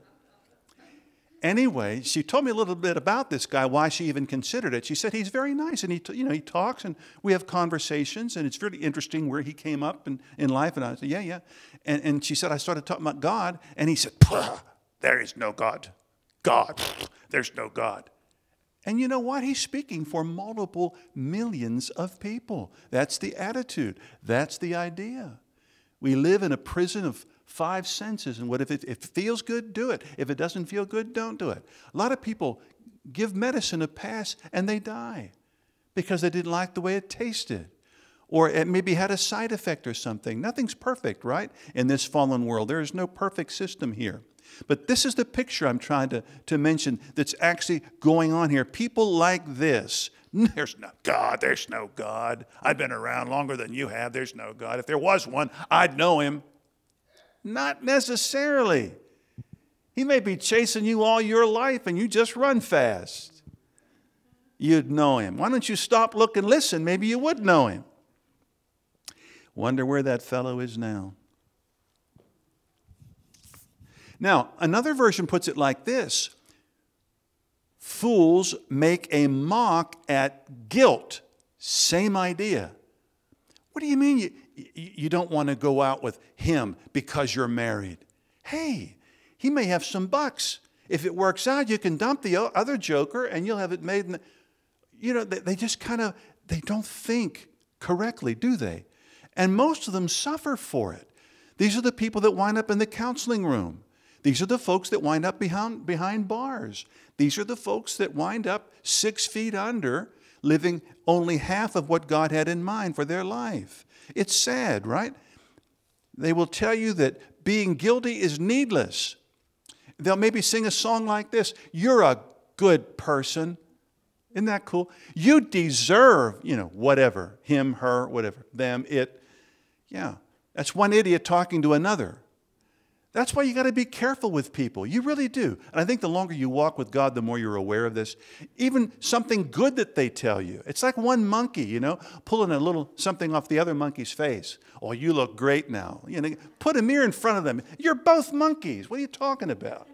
Anyway, she told me a little bit about this guy, why she even considered it. She said he's very nice, and he talks, and we have conversations, and it's really interesting where he came up in life. And I said, yeah. And she said, I started talking about God, and he said, there is no God. God, there's no God. And you know what? He's speaking for multiple millions of people. That's the attitude. That's the idea. We live in a prison of 5 senses, and if it feels good, do it. If it doesn't feel good, don't do it. A lot of people give medicine a pass and they die because they didn't like the way it tasted. Or it maybe had a side effect or something. Nothing's perfect, right? In this fallen world, there is no perfect system here. But this is the picture I'm trying to mention that's actually going on here. People like this. There's no God. There's no God. I've been around longer than you have. There's no God. If there was one, I'd know him. Not necessarily. He may be chasing you all your life and you just run fast. You'd know him. Why don't you stop, look, and listen? Maybe you would know him. Wonder where that fellow is now. Now, another version puts it like this. Fools make a mock at guilt. Same idea. What do you mean you don't want to go out with him because you're married? Hey, he may have some bucks. If it works out, you can dump the other joker and you'll have it made. They just they don't think correctly, do they? And most of them suffer for it. These are the people that wind up in the counseling room. These are the folks that wind up behind bars. These are the folks that wind up 6 feet under, living only half of what God had in mind for their life. It's sad, right? They will tell you that being guilty is needless. They'll maybe sing a song like this. You're a good person. Isn't that cool? You deserve, whatever. Him, her, whatever. Them, it. Yeah, that's one idiot talking to another. That's why you got to be careful with people. You really do. And I think the longer you walk with God, the more you're aware of this. Even something good that they tell you. It's like one monkey, pulling a little something off the other monkey's face. Oh, you look great now. Put a mirror in front of them. You're both monkeys. What are you talking about?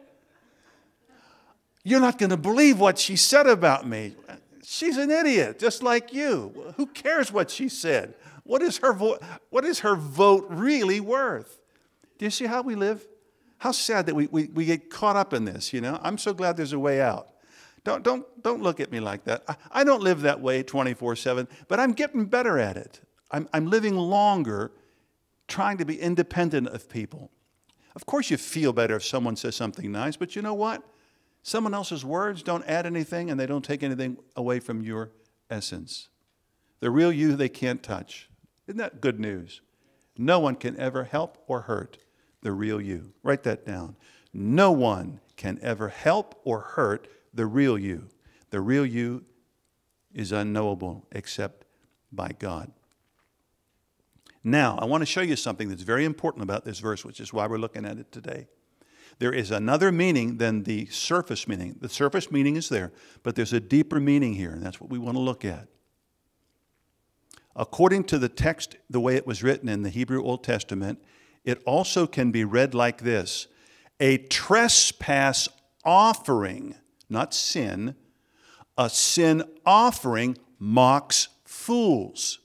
You're not going to believe what she said about me. She's an idiot, just like you. Who cares what she said? What is her vote really worth? Do you see how we live? How sad that we get caught up in this, I'm so glad there's a way out. Don't look at me like that. I don't live that way 24/7, but I'm getting better at it. I'm living longer trying to be independent of people. Of course you feel better if someone says something nice, but you know what? Someone else's words don't add anything and they don't take anything away from your essence. The real you they can't touch. Isn't that good news? No one can ever help or hurt the real you. Write that down. No one can ever help or hurt the real you. The real you is unknowable except by God. Now, I want to show you something that's very important about this verse, which is why we're looking at it today. There is another meaning than the surface meaning. The surface meaning is there, but there's a deeper meaning here, and that's what we want to look at. According to the text, the way it was written in the Hebrew Old Testament, it also can be read like this. A trespass offering, not sin, a sin offering mocks fools.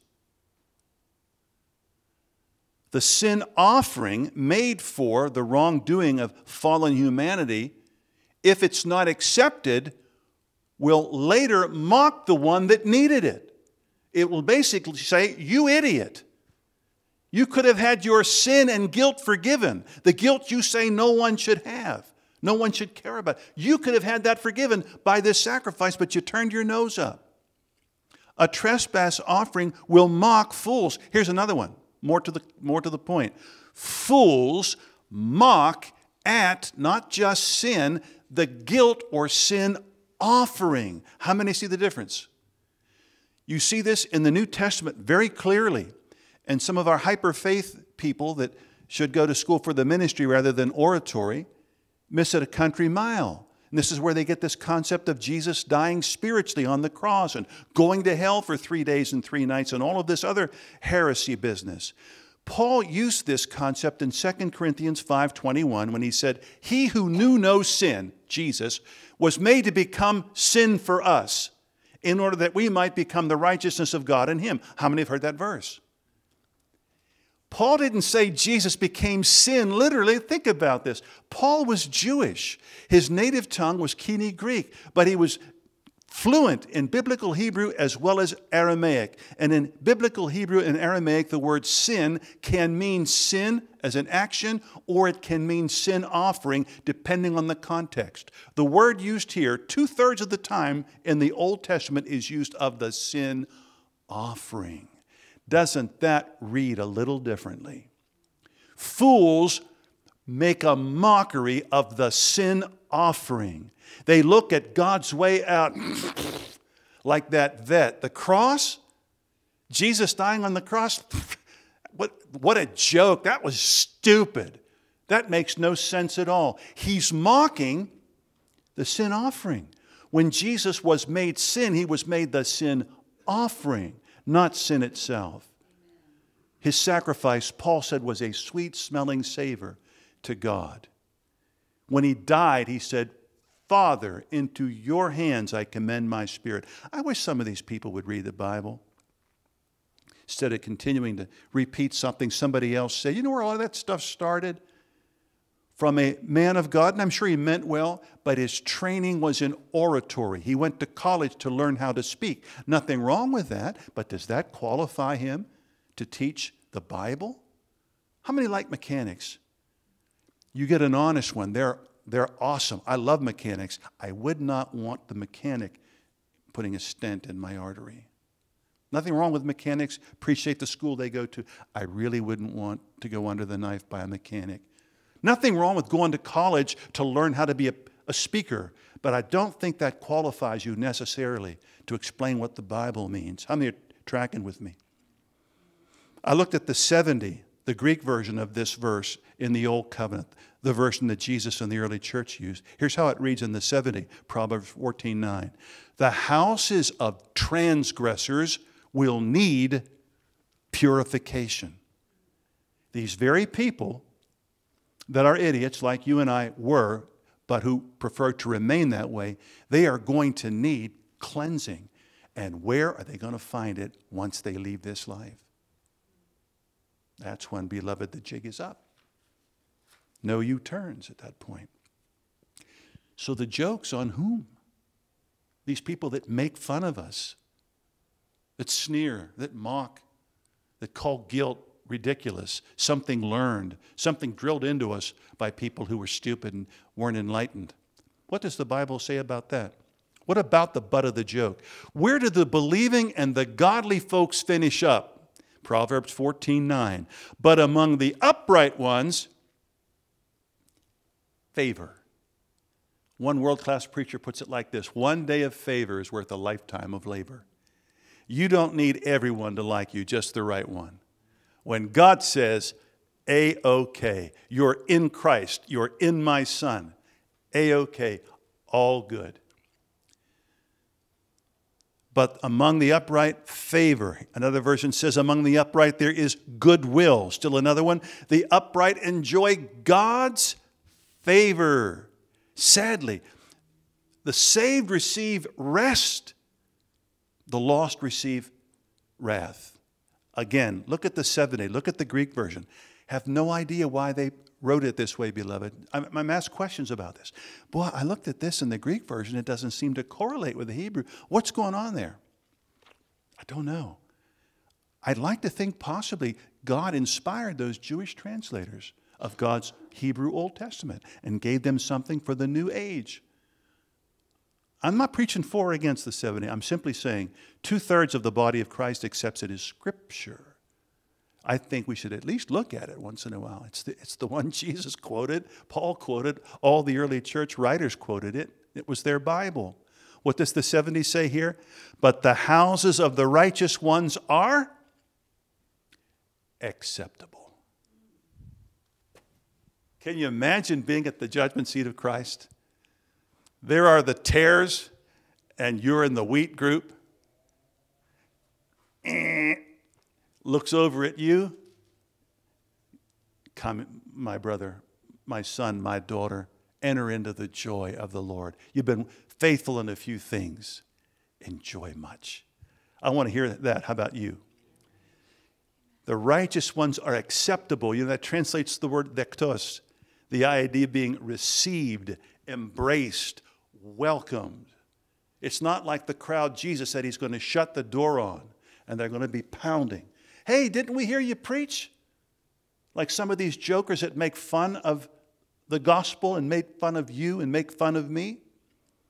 The sin offering made for the wrongdoing of fallen humanity, if it's not accepted, will later mock the one that needed it. It will basically say, you idiot. You could have had your sin and guilt forgiven. The guilt you say no one should have. No one should care about. You could have had that forgiven by this sacrifice, but you turned your nose up. A trespass offering will mock fools. Here's another one, more to the point. Fools mock at not just sin, the guilt or sin offering. How many see the difference? You see this in the New Testament very clearly. And some of our hyper-faith people that should go to school for the ministry rather than oratory miss it a country mile. And this is where they get this concept of Jesus dying spiritually on the cross and going to hell for 3 days and 3 nights and all of this other heresy business. Paul used this concept in 2 Corinthians 5:21 when he said, he who knew no sin, Jesus, was made to become sin for us in order that we might become the righteousness of God in him. How many have heard that verse? Paul didn't say Jesus became sin literally. Think about this. Paul was Jewish. His native tongue was Koine Greek, but he was fluent in biblical Hebrew as well as Aramaic. And in biblical Hebrew and Aramaic, the word sin can mean sin as an action, or it can mean sin offering, depending on the context. The word used here, 2/3 of the time in the Old Testament, is used of the sin offering. Doesn't that read a little differently? Fools make a mockery of the sin offering. They look at God's way out like that vet. The cross, Jesus dying on the cross, what a joke. That was stupid. That makes no sense at all. He's mocking the sin offering. When Jesus was made sin, he was made the sin offering, not sin itself. His sacrifice, Paul said, was a sweet-smelling savor to God. When he died, he said, Father, into your hands I commend my spirit. I wish some of these people would read the Bible instead of continuing to repeat something somebody else said. You know where all of that stuff started? From a man of God, and I'm sure he meant well, but his training was in oratory. He went to college to learn how to speak. Nothing wrong with that, but does that qualify him to teach the Bible? How many like mechanics? You get an honest one. They're awesome. I love mechanics. I would not want the mechanic putting a stent in my artery. Nothing wrong with mechanics. Appreciate the school they go to. I really wouldn't want to go under the knife by a mechanic. Nothing wrong with going to college to learn how to be a speaker, but I don't think that qualifies you necessarily to explain what the Bible means. How many are tracking with me? I looked at the 70, the Greek version of this verse in the Old Covenant, the version that Jesus and the early church used. Here's how it reads in the 70, Proverbs 14:9. The houses of transgressors will need purification. These very people that are idiots like you and I were, but who prefer to remain that way, they are going to need cleansing. And where are they going to find it once they leave this life? That's when, beloved, the jig is up. No U-turns at that point. So the joke's on whom? These people that make fun of us, that sneer, that mock, that call guilt ridiculous, something learned, something drilled into us by people who were stupid and weren't enlightened. What does the Bible say about that? What about the butt of the joke? Where do the believing and the godly folks finish up? Proverbs 14:9. But among the upright ones, favor. One world-class preacher puts it like this: one day of favor is worth a lifetime of labor. You don't need everyone to like you, just the right one. When God says, A-OK, you're in Christ, you're in my Son, A-OK, all good. But among the upright, favor. Another version says, among the upright there is goodwill. Still another one, the upright enjoy God's favor. Sadly, the saved receive rest, the lost receive wrath. Again, look at the 70, look at the Greek version. Have no idea why they wrote it this way, beloved. I'm asked questions about this. Boy, I looked at this in the Greek version. It doesn't seem to correlate with the Hebrew. What's going on there? I don't know. I'd like to think possibly God inspired those Jewish translators of God's Hebrew Old Testament and gave them something for the new age. I'm not preaching for or against the 70. I'm simply saying 2/3 of the body of Christ accepts it as Scripture. I think we should at least look at it once in a while. It's the one Jesus quoted, Paul quoted, all the early church writers quoted it. It was their Bible. What does the 70 say here? But the houses of the righteous ones are acceptable. Can you imagine being at the judgment seat of Christ? There are the tares, and you're in the wheat group. Looks over at you. Come, my brother, my son, my daughter, enter into the joy of the Lord. You've been faithful in a few things. Enjoy much. I want to hear that. How about you? The righteous ones are acceptable. You know, that translates the word dektos, the idea of being received, embraced, welcomed. It's not like the crowd Jesus said he's going to shut the door on and they're going to be pounding. Hey, didn't we hear you preach? Like some of these jokers that make fun of the gospel and make fun of you and make fun of me.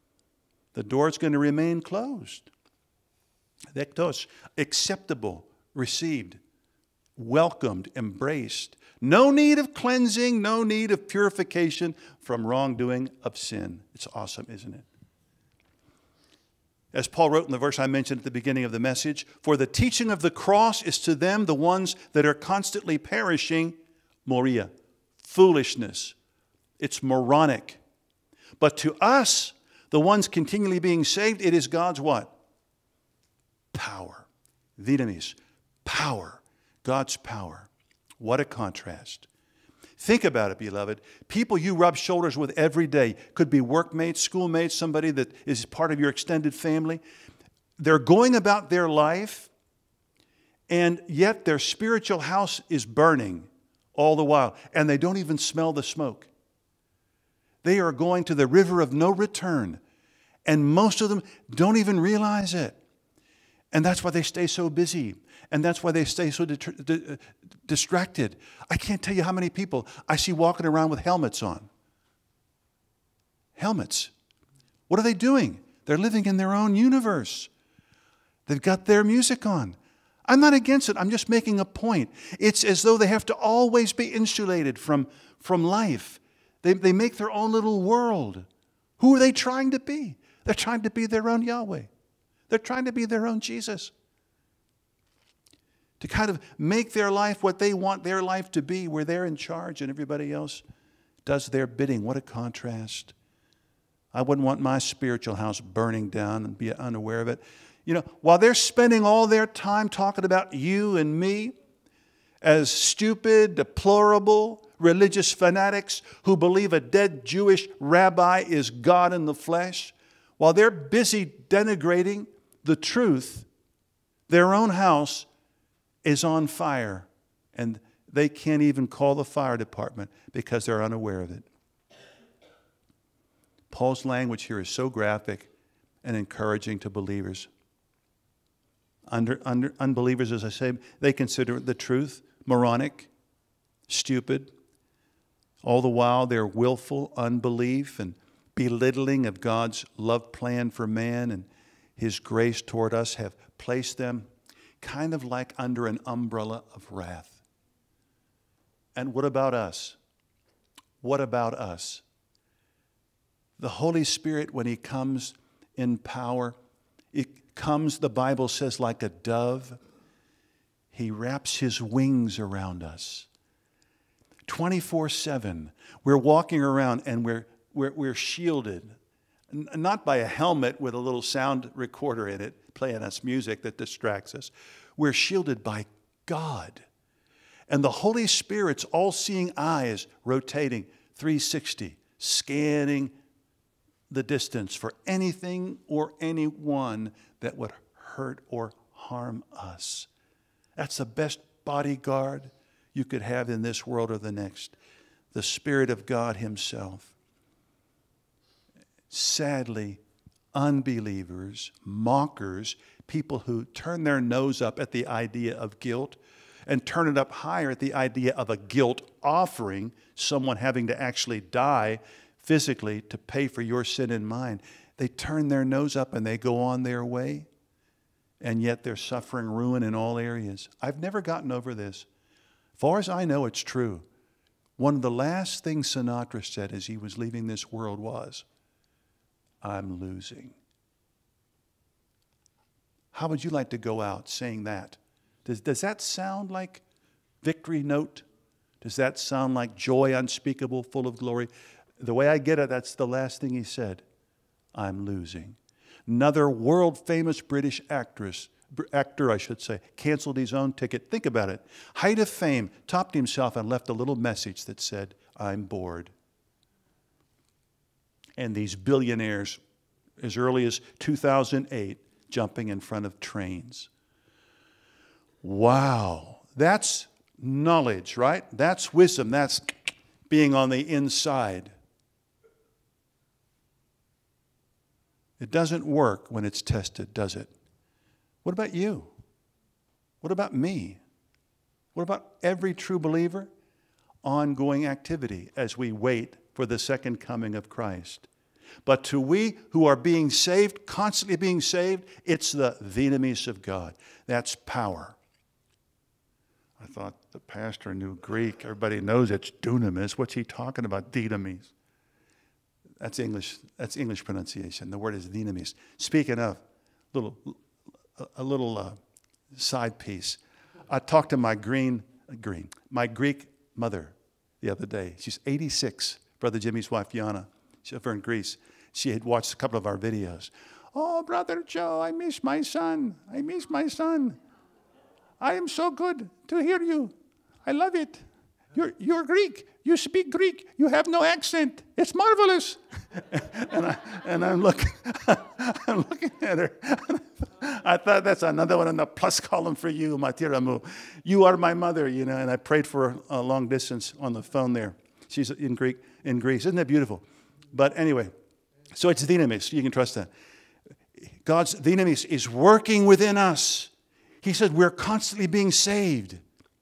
The door's going to remain closed. Dektos, acceptable, received, welcomed, embraced. No need of cleansing, no need of purification from wrongdoing of sin. It's awesome, isn't it? As Paul wrote in the verse I mentioned at the beginning of the message, for the teaching of the cross is to them, the ones that are constantly perishing, moria, foolishness. It's moronic. But to us, the ones continually being saved, it is God's what? Power. Dynamis. Power. God's power. What a contrast. Think about it, beloved. People you rub shoulders with every day, could be workmates, schoolmates, somebody that is part of your extended family. They're going about their life, and yet their spiritual house is burning all the while, and they don't even smell the smoke. They are going to the river of no return, and most of them don't even realize it. And that's why they stay so busy. And that's why they stay so distracted. I can't tell you how many people I see walking around with helmets on. Helmets. What are they doing? They're living in their own universe. They've got their music on. I'm not against it. I'm just making a point. It's as though they have to always be insulated from life. They make their own little world. Who are they trying to be? They're trying to be their own Yahweh. They're trying to be their own Jesus. To kind of make their life what they want their life to be, where they're in charge and everybody else does their bidding. What a contrast. I wouldn't want my spiritual house burning down and be unaware of it. You know, while they're spending all their time talking about you and me as stupid, deplorable, religious fanatics who believe a dead Jewish rabbi is God in the flesh, while they're busy denigrating the truth, their own house is on fire, and they can't even call the fire department because they're unaware of it. Paul's language here is so graphic and encouraging to believers. Unbelievers, as I say, they consider the truth moronic, stupid. All the while, their willful unbelief and belittling of God's love plan for man and His grace toward us have placed them kind of like under an umbrella of wrath. And what about us? What about us? The Holy Spirit, when He comes in power, it comes, the Bible says, like a dove. He wraps His wings around us. 24/7, we're walking around and we're shielded, not by a helmet with a little sound recorder in it playing us music that distracts us. We're shielded by God. And the Holy Spirit's all-seeing eye is rotating 360, scanning the distance for anything or anyone that would hurt or harm us. That's the best bodyguard you could have in this world or the next. The Spirit of God Himself. Sadly, unbelievers, mockers, people who turn their nose up at the idea of guilt and turn it up higher at the idea of a guilt offering, someone having to actually die physically to pay for your sin and mine. They turn their nose up and they go on their way, and yet they're suffering ruin in all areas. I've never gotten over this. As far as I know, it's true. One of the last things Sinatra said as he was leaving this world was, "I'm losing." How would you like to go out saying that? Does that sound like victory note? Does that sound like joy unspeakable, full of glory? The way I get it, that's the last thing he said. I'm losing. Another world-famous British actor, canceled his own ticket. Think about it. Height of fame, topped himself and left a little message that said, I'm bored. And these billionaires, as early as 2008, jumping in front of trains. Wow. That's knowledge, right? That's wisdom. That's being on the inside. It doesn't work when it's tested, does it? What about you? What about me? What about every true believer? Ongoing activity as we wait for the second coming of Christ. But to we who are being saved, constantly being saved, it's the dynamis of God. That's power. I thought the pastor knew Greek. Everybody knows it's dunamis. What's he talking about? Dynamis. That's English. That's English pronunciation. The word is dynamis. Speaking of, a little side piece. I talked to my my Greek mother the other day. She's 86. Brother Jimmy's wife, Yana. She's over in Greece. She had watched a couple of our videos. Oh, Brother Joe, I miss my son. I miss my son. I am so good to hear you. I love it. You're Greek. You speak Greek. You have no accent. It's marvelous. and I'm looking at her. I thought that's another one in the plus column for you, Matiramu. You are my mother, and I prayed for her long distance on the phone there. She's in Greece. Isn't that beautiful? But anyway, so it's dynamis. You can trust that. God's dynamis is working within us. He said we're constantly being saved.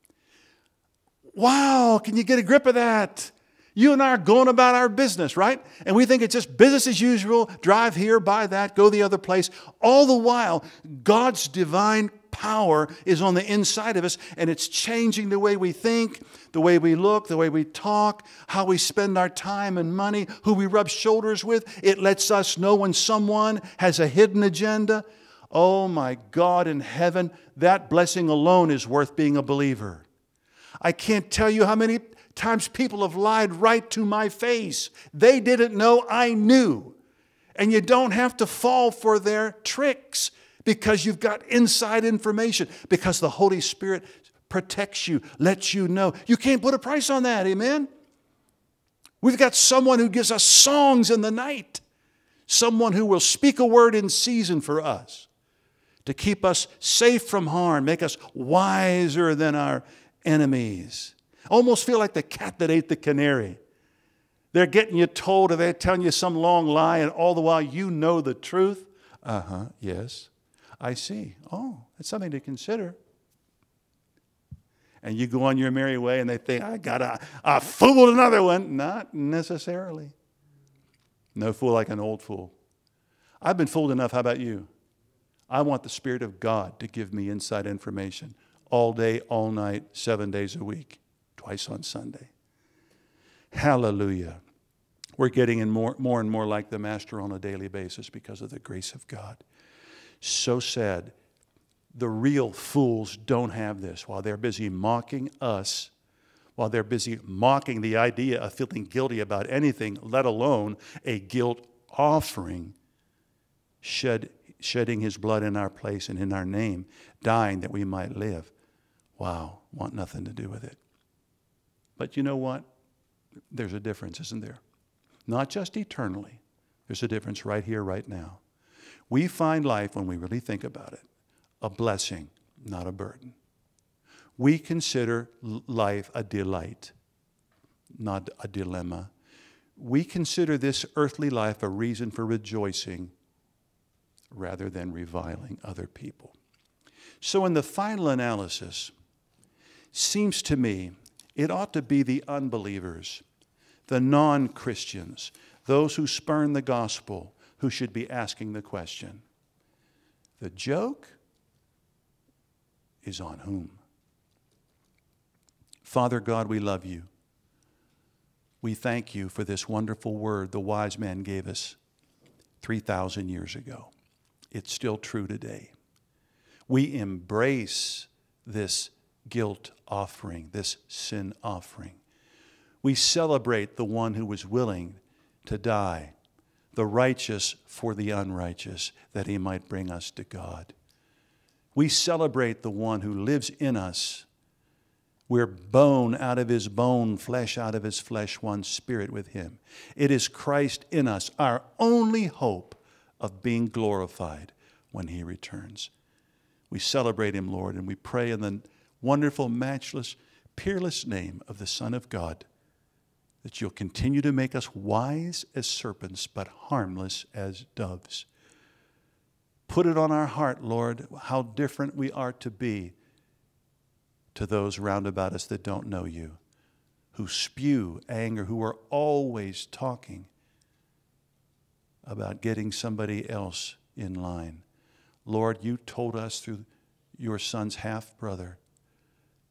Wow, can you get a grip of that? You and I are going about our business, right? And we think it's just business as usual, drive here, buy that, go the other place. All the while, God's divine power is on the inside of us, and it's changing the way we think, the way we look, the way we talk, how we spend our time and money, who we rub shoulders with. It lets us know when someone has a hidden agenda. Oh my God in heaven, that blessing alone is worth being a believer. I can't tell you how many times people have lied right to my face. They didn't know I knew. And you don't have to fall for their tricks because you've got inside information, because the Holy Spirit protects you, lets you know. You can't put a price on that, amen? We've got someone who gives us songs in the night, someone who will speak a word in season for us to keep us safe from harm, make us wiser than our enemies. Almost feel like the cat that ate the canary. They're getting you told, or they're telling you some long lie, and all the while you know the truth. Yes, I see. Oh, that's something to consider. And you go on your merry way, and they think, I fooled another one. Not necessarily. No fool like an old fool. I've been fooled enough. How about you? I want the Spirit of God to give me inside information all day, all night, 7 days a week, twice on Sunday. Hallelujah. We're getting in more and more like the Master on a daily basis because of the grace of God. So sad. The real fools don't have this. While they're busy mocking us, while they're busy mocking the idea of feeling guilty about anything, let alone a guilt offering, shedding his blood in our place and in our name, dying that we might live. Wow, want nothing to do with it. But you know what? There's a difference, isn't there? Not just eternally. There's a difference right here, right now. We find life, when we really think about it, a blessing, not a burden. We consider life a delight, not a dilemma. We consider this earthly life a reason for rejoicing rather than reviling other people. So in the final analysis, seems to me it ought to be the unbelievers, the non-Christians, those who spurn the gospel, who should be asking the question. The joke is on whom? Father God, we love you. We thank you for this wonderful word the wise man gave us 3,000 years ago. It's still true today. We embrace this guilt offering, this sin offering. We celebrate the one who was willing to die, the righteous for the unrighteous, that he might bring us to God. We celebrate the one who lives in us. We're bone out of his bone, flesh out of his flesh, one spirit with him. It is Christ in us, our only hope of being glorified when he returns. We celebrate him, Lord, and we pray in the wonderful, matchless, peerless name of the Son of God that you'll continue to make us wise as serpents, but harmless as doves. Put it on our heart, Lord, how different we are to be to those round about us that don't know you, who spew anger, who are always talking about getting somebody else in line. Lord, you told us through your son's half-brother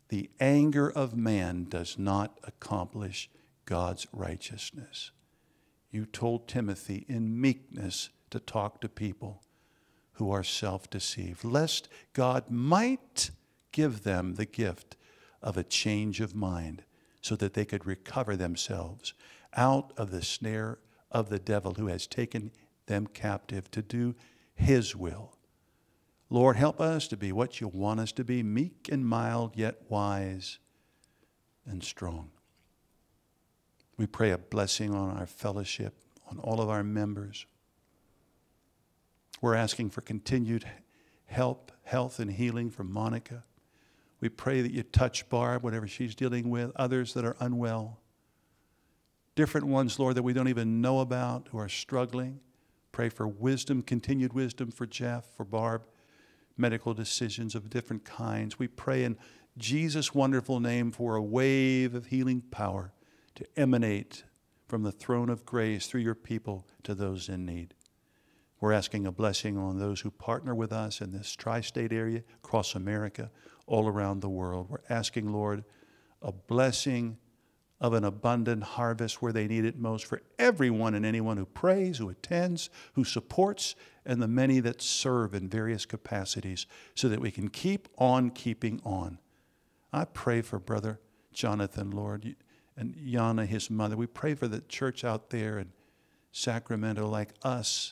The anger of man does not accomplish God's righteousness. You told Timothy in meekness to talk to people who are self-deceived, lest God might give them the gift of a change of mind so that they could recover themselves out of the snare of the devil who has taken them captive to do his will. Lord, help us to be what you want us to be, meek and mild, yet wise and strong. We pray a blessing on our fellowship, on all of our members. We're asking for continued help, health, and healing for Monica. We pray that you touch Barb, whatever she's dealing with, others that are unwell. Different ones, Lord, that we don't even know about who are struggling. Pray for wisdom, continued wisdom for Jeff, for Barb, medical decisions of different kinds. We pray in Jesus' wonderful name for a wave of healing power to emanate from the throne of grace through your people to those in need. We're asking a blessing on those who partner with us in this tri-state area, across America, all around the world. We're asking, Lord, a blessing of an abundant harvest where they need it most for everyone and anyone who prays, who attends, who supports, and the many that serve in various capacities so that we can keep on keeping on. I pray for Brother Jonathan, Lord, and Yana, his mother. We pray for the church out there in Sacramento like us.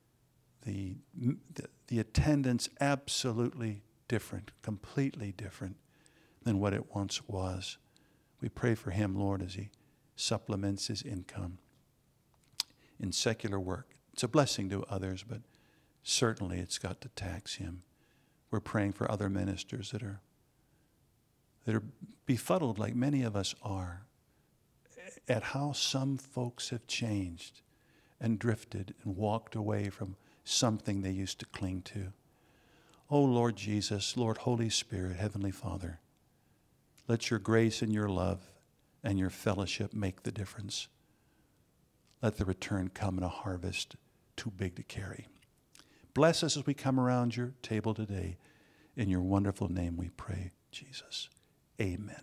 The attendance absolutely different, completely different than what it once was. We pray for him, Lord, as he supplements his income in secular work. It's a blessing to others, but certainly it's got to tax him. We're praying for other ministers that are befuddled like many of us are at how some folks have changed and drifted and walked away from something they used to cling to. Oh, Lord Jesus, Lord Holy Spirit, Heavenly Father, let your grace and your love and your fellowship make the difference. Let the return come in a harvest too big to carry. Bless us as we come around your table today. In your wonderful name we pray, Jesus. Amen.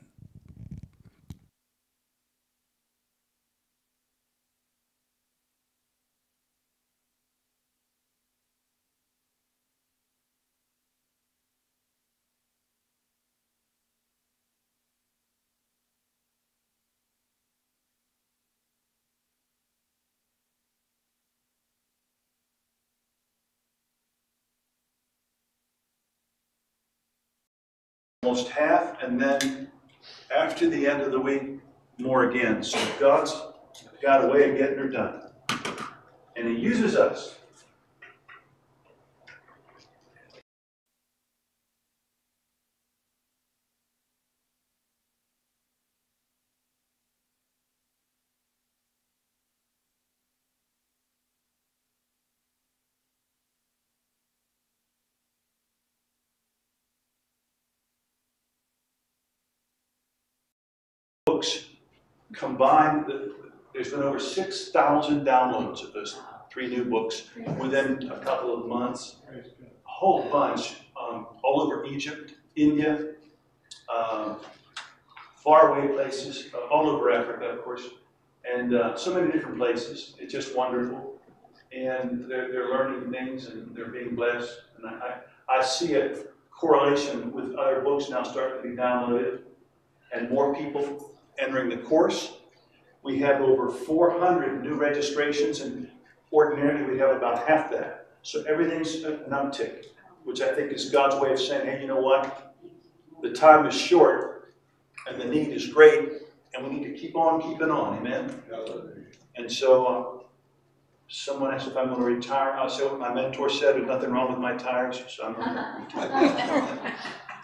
Almost half, and then after the end of the week, more again. So God's got a way of getting her done. And he uses us. Books combined, there's been over 6,000 downloads of those 3 new books within a couple of months. A whole bunch, all over Egypt, India, faraway places, all over Africa, of course, and so many different places. It's just wonderful. And they're learning things and they're being blessed. And I see a correlation with other books now starting to be downloaded and more people entering the course. We have over 400 new registrations, and ordinarily we have about half that. So everything's an uptick, which I think is God's way of saying, hey, you know what? The time is short, and the need is great, and we need to keep on keeping on, amen? And so someone asked if I'm going to retire. I'll say what my mentor said, there's nothing wrong with my tires, so I'm going to retire.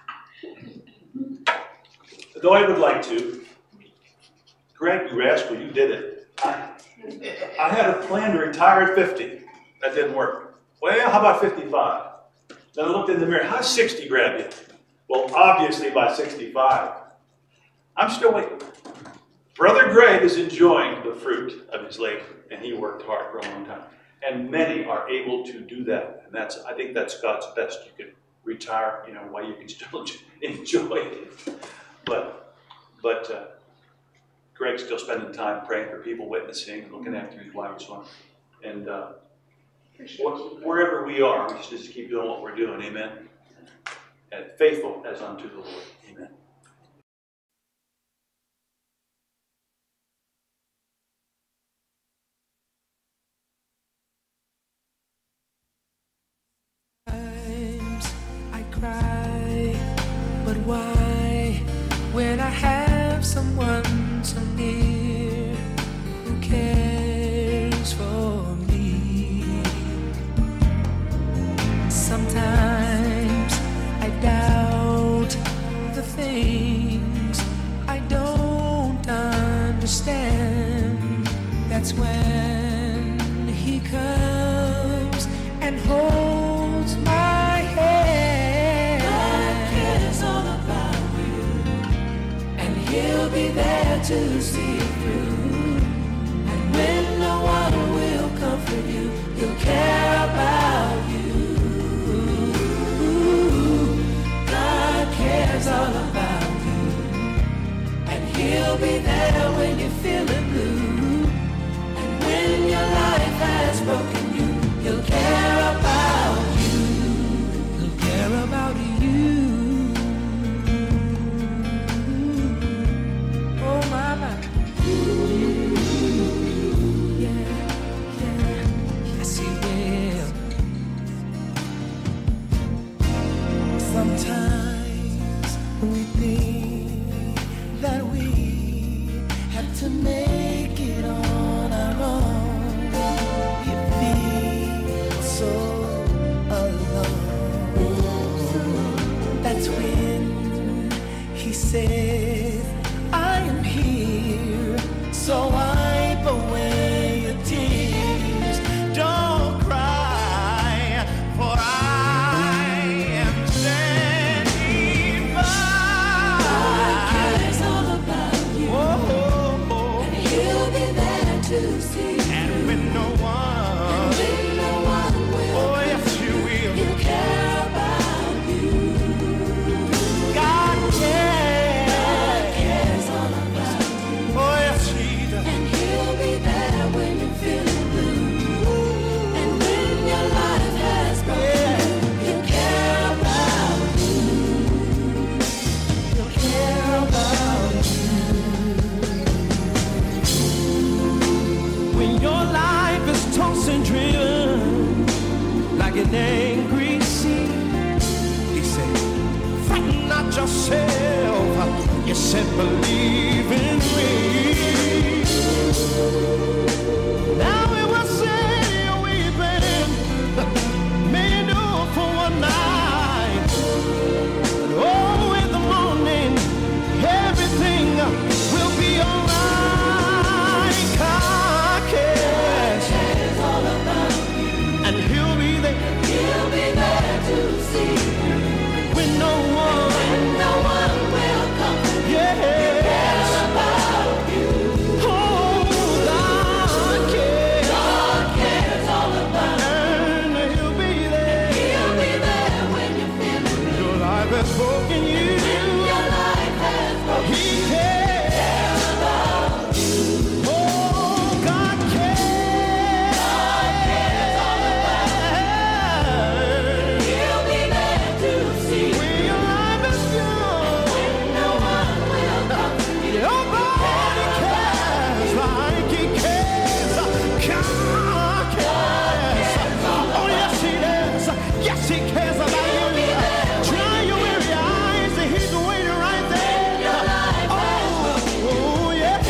Though I would like to. Greg, you rascal, you did it. I had a plan to retire at 50. That didn't work. Well, how about 55? Then I looked in the mirror. How's 60 grab you? Well, obviously by 65. I'm still waiting. Brother Greg is enjoying the fruit of his labor, and he worked hard for a long time. And many are able to do that. And I think that's God's best. You can retire, while you can still enjoy it. But Greg's still spending time praying for people, witnessing, looking after his wife and so on. And wherever we are, we just keep doing what we're doing. Amen. And faithful as unto the Lord. Amen. Times I cry, but why? When I have someone so near who cares for me. Sometimes I doubt the things I don't understand. That's when he comes and holds my hand. God cares all about you, and he'll be there to see you through. And when no one will comfort you, he'll care about you. God cares all about you, and he'll be there when you're feeling blue. And when your life has broken you, he'll care about you. He'll care about you. Oh, mama. Yeah, yeah. Yes, he will. Sometimes we think that we have to make it on our own. You feel so alone. That's when he says, I am here, so wipe away your tears. Don't cry, for I am standing by. God cares all about you. Oh, and he'll be there to see you. And when no one will, oh yes you will, he'll care about you. God cares all about you. Oh yes he does. And he'll be there when you're feeling blue. And when your life has broken, he'll care about you. He'll care about you. When your life is tossed and driven like an angry sea, he said, frighten not yourself. You said, believe in me. Now it will say you're weeping, may you do for one night. But oh, in the morning, everything will be alright. God cares all about you, and he'll be there. He'll be there to see you when no one will come. Yeah. He cares about you. Oh, God cares. God cares all about you. And he'll be there. He'll be there when you're feeling blue. Your life has broken you. When your life has broken he cares about you. Oh, God cares. God cares all about you. He'll be there to see you. When your life is young. When no one will come to you. Nobody cares like he cares. God cares. Oh, yes, he does. Yes, he cares about you. Dry your weary eyes, and he's waiting right there. Oh, yeah.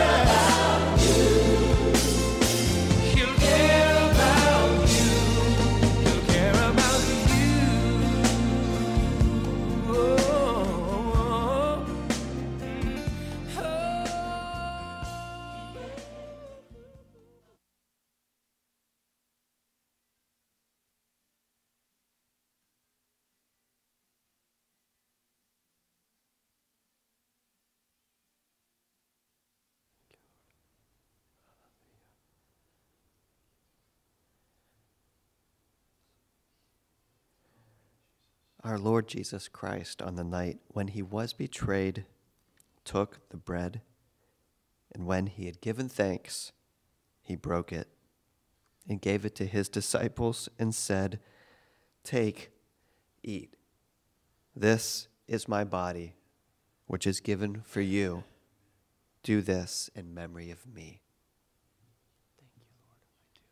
He'll care about you. He'll care about you. Our Lord Jesus Christ, on the night when he was betrayed, took the bread, and when he had given thanks, he broke it and gave it to his disciples and said, "Take, eat. This is my body, which is given for you. Do this in memory of me." Thank you, Lord. I do.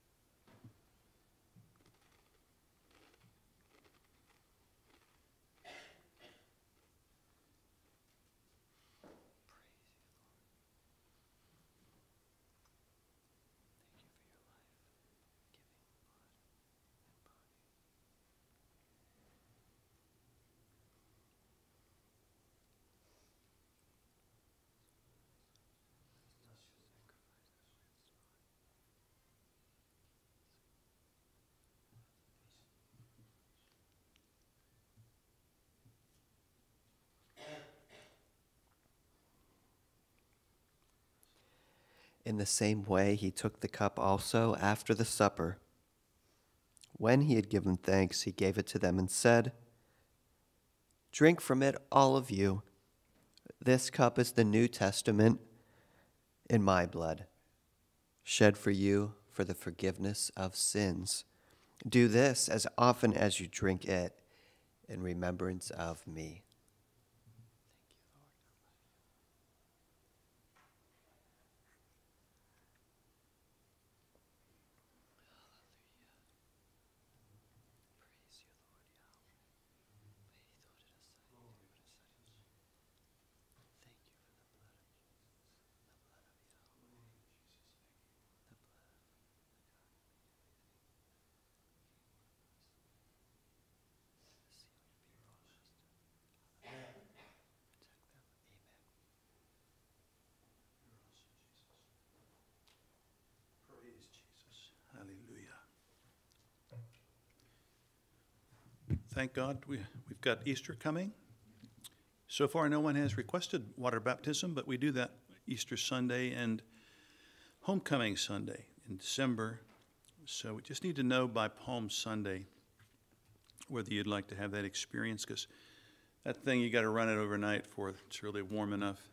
In the same way, he took the cup also after the supper. When he had given thanks, he gave it to them and said, "Drink from it, all of you. This cup is the New Testament in my blood, shed for you for the forgiveness of sins. Do this as often as you drink it in remembrance of me." Praise Jesus. Hallelujah. Thank God we've got Easter coming. So far, no one has requested water baptism, but we do that Easter Sunday and Homecoming Sunday in December. So we just need to know by Palm Sunday whether you'd like to have that experience, because that thing, you got to run it overnight for it's really warm enough.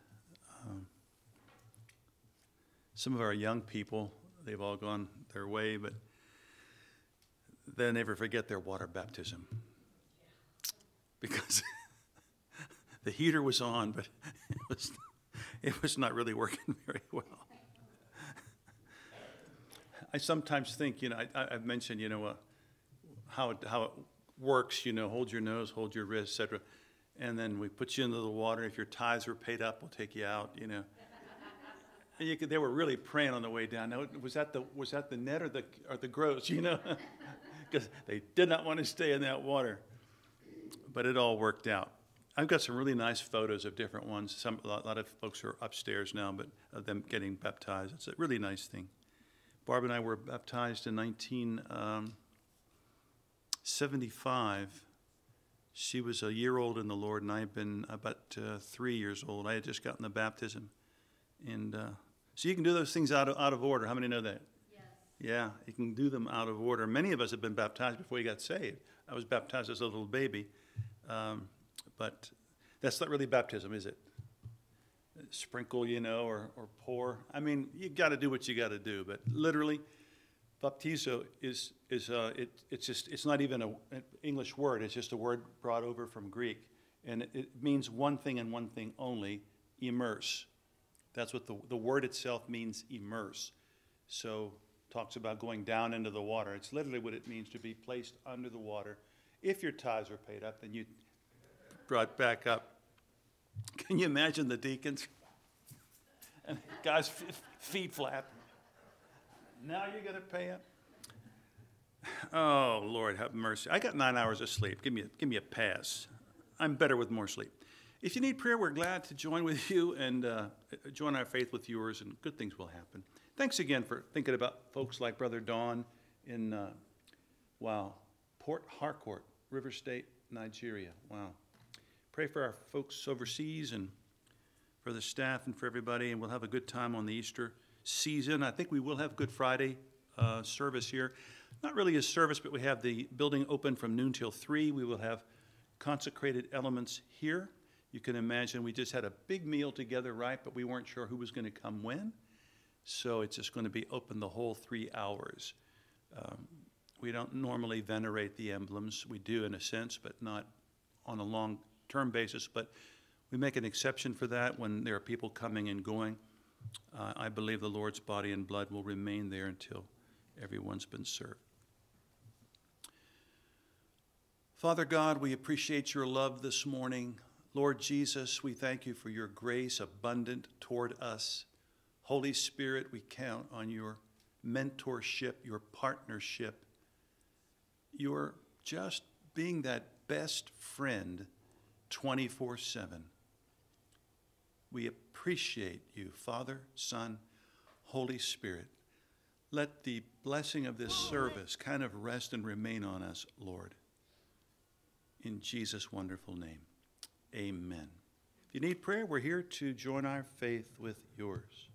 Some of our young people, they've all gone their way, but they never forget their water baptism. Because the heater was on, but it was not really working very well. I sometimes think, I've mentioned, how it works, hold your nose, hold your wrist, etc. And then we put you into the water. If your tithes were paid up, we'll take you out, And they were really praying on the way down. Now, was that the net or the gross, Because they did not want to stay in that water. But it all worked out. I've got some really nice photos of different ones. A lot of folks are upstairs now, but of them getting baptized. It's a really nice thing. Barb and I were baptized in 1975. She was a year old in the Lord, and I had been about 3 years old. I had just gotten the baptism. And so you can do those things out of order. How many know that? Yes. Yeah, you can do them out of order. Many of us have been baptized before you got saved. I was baptized as a little baby. But that's not really baptism, is it? Sprinkle, or pour. I mean, you got to do what you got to do. But literally, baptizo it's not even an English word. It's just a word brought over from Greek, and it means one thing and one thing only: immerse. That's what the word itself means. Immerse. So talks about going down into the water. It's literally what it means to be placed under the water. If your tithes are paid up, then you brought back up. Can you imagine the deacons? And guys' feet flap. Now you're going to pay up? Oh, Lord, have mercy. I got 9 hours of sleep. Give me a pass. I'm better with more sleep. If you need prayer, we're glad to join with you and join our faith with yours, and good things will happen. Thanks again for thinking about folks like Brother Don in, Port Harcourt, River State, Nigeria. Wow. Pray for our folks overseas and for the staff and for everybody, and we'll have a good time on the Easter season. I think we will have Good Friday service here. Not really a service, but we have the building open from noon till 3. We will have consecrated elements here. You can imagine we just had a big meal together, right? But we weren't sure who was going to come when. So it's just going to be open the whole 3 hours. We don't normally venerate the emblems. We do in a sense, but not on a long-term basis. But we make an exception for that when there are people coming and going. I believe the Lord's body and blood will remain there until everyone's been served. Father God, we appreciate your love this morning. Lord Jesus, we thank you for your grace abundant toward us. Holy Spirit, we count on your mentorship, your partnership, your just being that best friend 24/7. We appreciate you, Father, Son, Holy Spirit. Let the blessing of this service kind of rest and remain on us, Lord. In Jesus' wonderful name, amen. If you need prayer, we're here to join our faith with yours.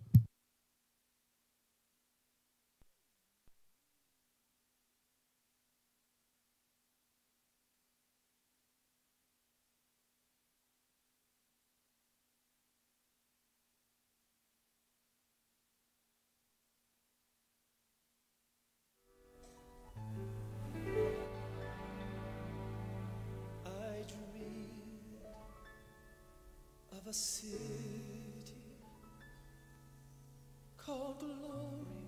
I dreamed of a city called Glory,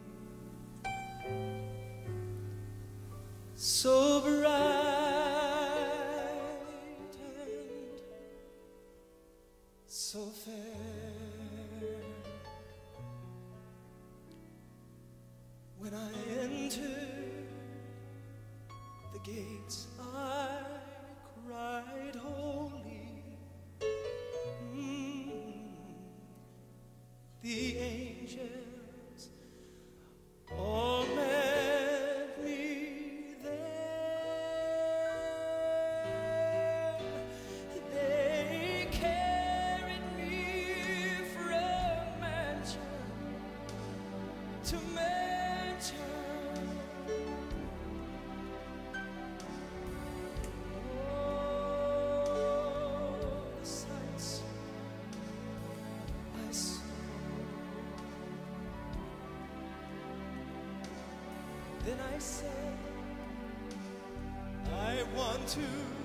so bright and so fair. When I entered the gates, I cried, holy. The angels all met me there. They carried me from mansion to mansion. Oh, the sights I saw. Then I said, I want to